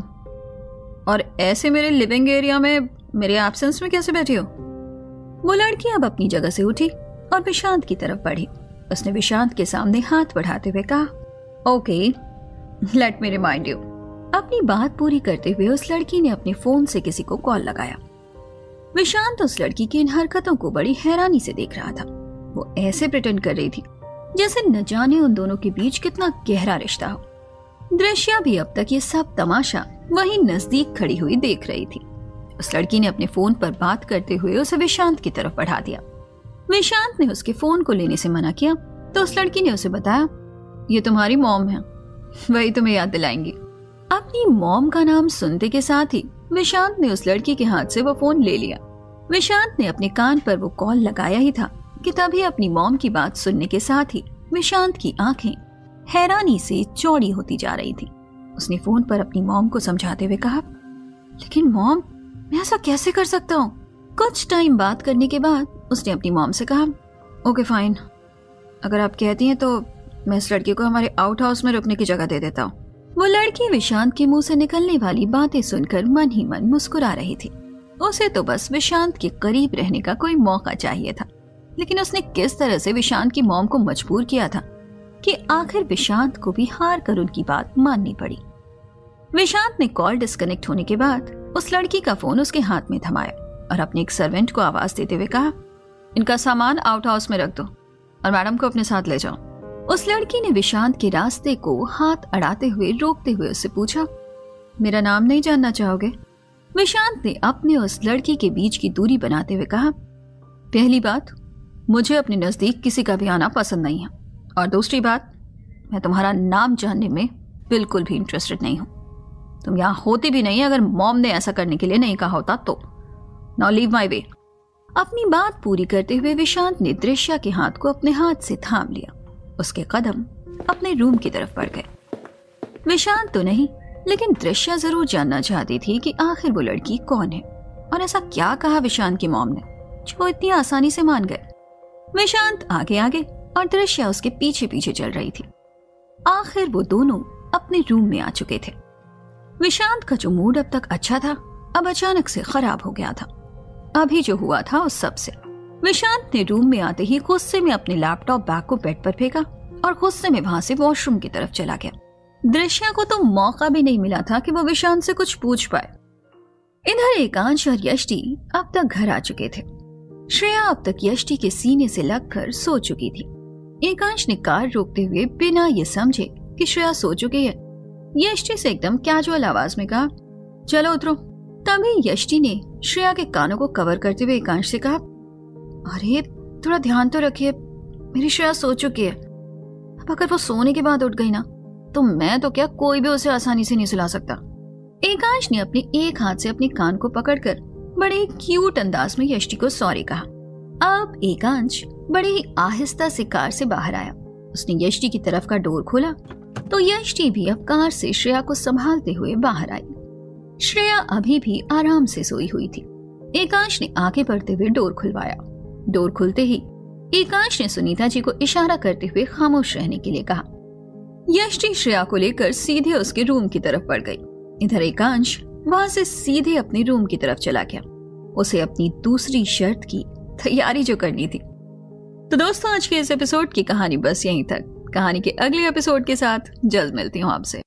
और ऐसे मेरे लिविंग एरिया में मेरे एब्सेंस में कैसे बैठी हो? वो लड़की अब अपनी जगह से उठी और विशांत की तरफ बढ़ी। उसने विशांत के सामने हाथ बढ़ाते हुए कहा, okay, let me remind you. अपनी बात पूरी करते हुए उस लड़की ने अपने फोन से किसी को कॉल लगाया। विशांत उस लड़की की इन हरकतों को बड़ी हैरानी से देख रहा था। वो ऐसे प्रिटेंड कर रही थी जैसे न जाने उन दोनों के बीच कितना गहरा रिश्ता हो। दृश्या भी अब तक ये सब तमाशा वहीं नजदीक खड़ी हुई देख रही थी। उस लड़की ने अपने फोन पर बात करते हुए उसे विशांत की तरफ बढ़ा दिया। विशांत ने उसके फोन को लेने से मना किया तो उस लड़की ने उसे बताया, ये तुम्हारी मॉम है, वही तुम्हें याद दिलाएंगी। अपनी मॉम का नाम सुनते के साथ ही विशांत ने उस लड़की के हाथ से वो फोन ले लिया। विशांत ने अपने कान पर वो कॉल लगाया ही था कि तभी अपनी मॉम की बात सुनने के साथ ही विशांत की आंखें हैरानी से चौड़ी होती जा रही थी। उसने फोन पर अपनी मॉम को समझाते हुए कहा, लेकिन मॉम, मैं ऐसा कैसे कर सकता हूँ? कुछ टाइम बात करने के बाद उसने अपनी मॉम से कहा, ओके फाइन, अगर आप कहती हैं तो मैं इस लड़की को हमारे आउट हाउस में रुकने की जगह दे देता हूँ। वो लड़की विशांत के मुंह से निकलने वाली बातें सुनकर मन ही मन मुस्कुरा रही थी। उसे तो बस विशांत के करीब रहने का कोई मौका चाहिए था, लेकिन उसने किस तरह से विशांत की मॉम को मजबूर किया था कि आखिर विशांत को भी हार कर उनकी बात माननी पड़ी। विशांत ने कॉल डिस्कनेक्ट होने के बाद उस लड़की का फोन उसके हाथ में थमाया और अपने एक सर्वेंट को आवाज देते हुए कहा, इनका सामान आउट हाउस में रख दो और मैडम को अपने साथ ले जाओ। उस लड़की ने विशांत के रास्ते को हाथ अड़ाते हुए रोकते हुए उससे पूछा, मेरा नाम नहीं जानना चाहोगे? विशांत ने अपने उस लड़की के बीच की दूरी बनाते हुए कहा, पहली बात, मुझे अपने नजदीक किसी का भी आना पसंद नहीं है, और दूसरी बात, मैं तुम्हारा नाम जानने में बिल्कुल भी इंटरेस्टेड नहीं हूं। तुम यहाँ होती भी नहीं अगर मॉम ने ऐसा करने के लिए नहीं कहा होता तो। Now leave my way. अपनी बात पूरी करते हुए विशांत ने दृश्या के हाथ को अपने हाथ से थाम लिया। उसके कदम अपने रूम की तरफ बढ़ गए। विशांत तो नहीं, लेकिन दृश्या जरूर जानना चाहती थी कि आखिर वो लड़की कौन है और ऐसा क्या कहा विशांत की मॉम ने जो इतनी आसानी से मान गए। विशांत आगे आगे और दृश्या उसके पीछे पीछे चल रही थी। आखिर वो दोनों अपने रूम में आ चुके थे। विशांत का जो मूड अब तक अच्छा था, अब अचानक से खराब हो गया था। अभी जो हुआ था उस सब से। विशांत ने रूम में आते ही गुस्से में अपने लैपटॉप बैग को बेड पर फेंका और गुस्से में वहां से वॉशरूम की तरफ चला गया। दृश्या को तो मौका भी नहीं मिला था कि वो विशांत से कुछ पूछ पाए। इधर एकांश और यष्टि अब तक घर आ चुके थे। श्रेया अब तक यष्टि के सीने से लगकर सो चुकी थी। एकांश ने कार रोकते हुए बिना ये समझे कि श्रेया सो चुकी है, यष्टि से एकदम कैजुअल आवाज में कहा, चलो उतरो। तभी यष्टि ने श्रेया के कानों को कवर करते हुए एकांश से कहा, अरे थोड़ा ध्यान तो रखिए, मेरी श्रेया सो चुकी है। अब अगर वो सोने के बाद उठ गई ना, तो मैं तो क्या कोई भी उसे आसानी से नहीं सुला सकता। एकांश ने अपने एक हाथ से अपने कान को पकड़कर बड़े ही क्यूट अंदाज में यष्टि को सॉरी कहा। अब एकांश बड़े ही आहिस्ता से कार से बाहर आया। उसने यष्टि की तरफ का डोर खोला तो यष्टि भी अब कार से श्रेया को संभालते हुए बाहर आई। श्रेया अभी भी आराम से सोई हुई थी। एकांश ने आगे बढ़ते हुए डोर खुलवाया। डोर खुलते ही एकांश ने सुनीता जी को इशारा करते हुए खामोश रहने के लिए कहा। यष्टि श्रेया को लेकर सीधे उसके रूम की तरफ बढ़ गई। इधर एकांश वहां से सीधे अपने रूम की तरफ चला गया। उसे अपनी दूसरी शर्त की तैयारी जो करनी थी। तो दोस्तों, आज के इस एपिसोड की कहानी बस यहीं तक। कहानी के अगले एपिसोड के साथ जल्द मिलती हूँ आपसे।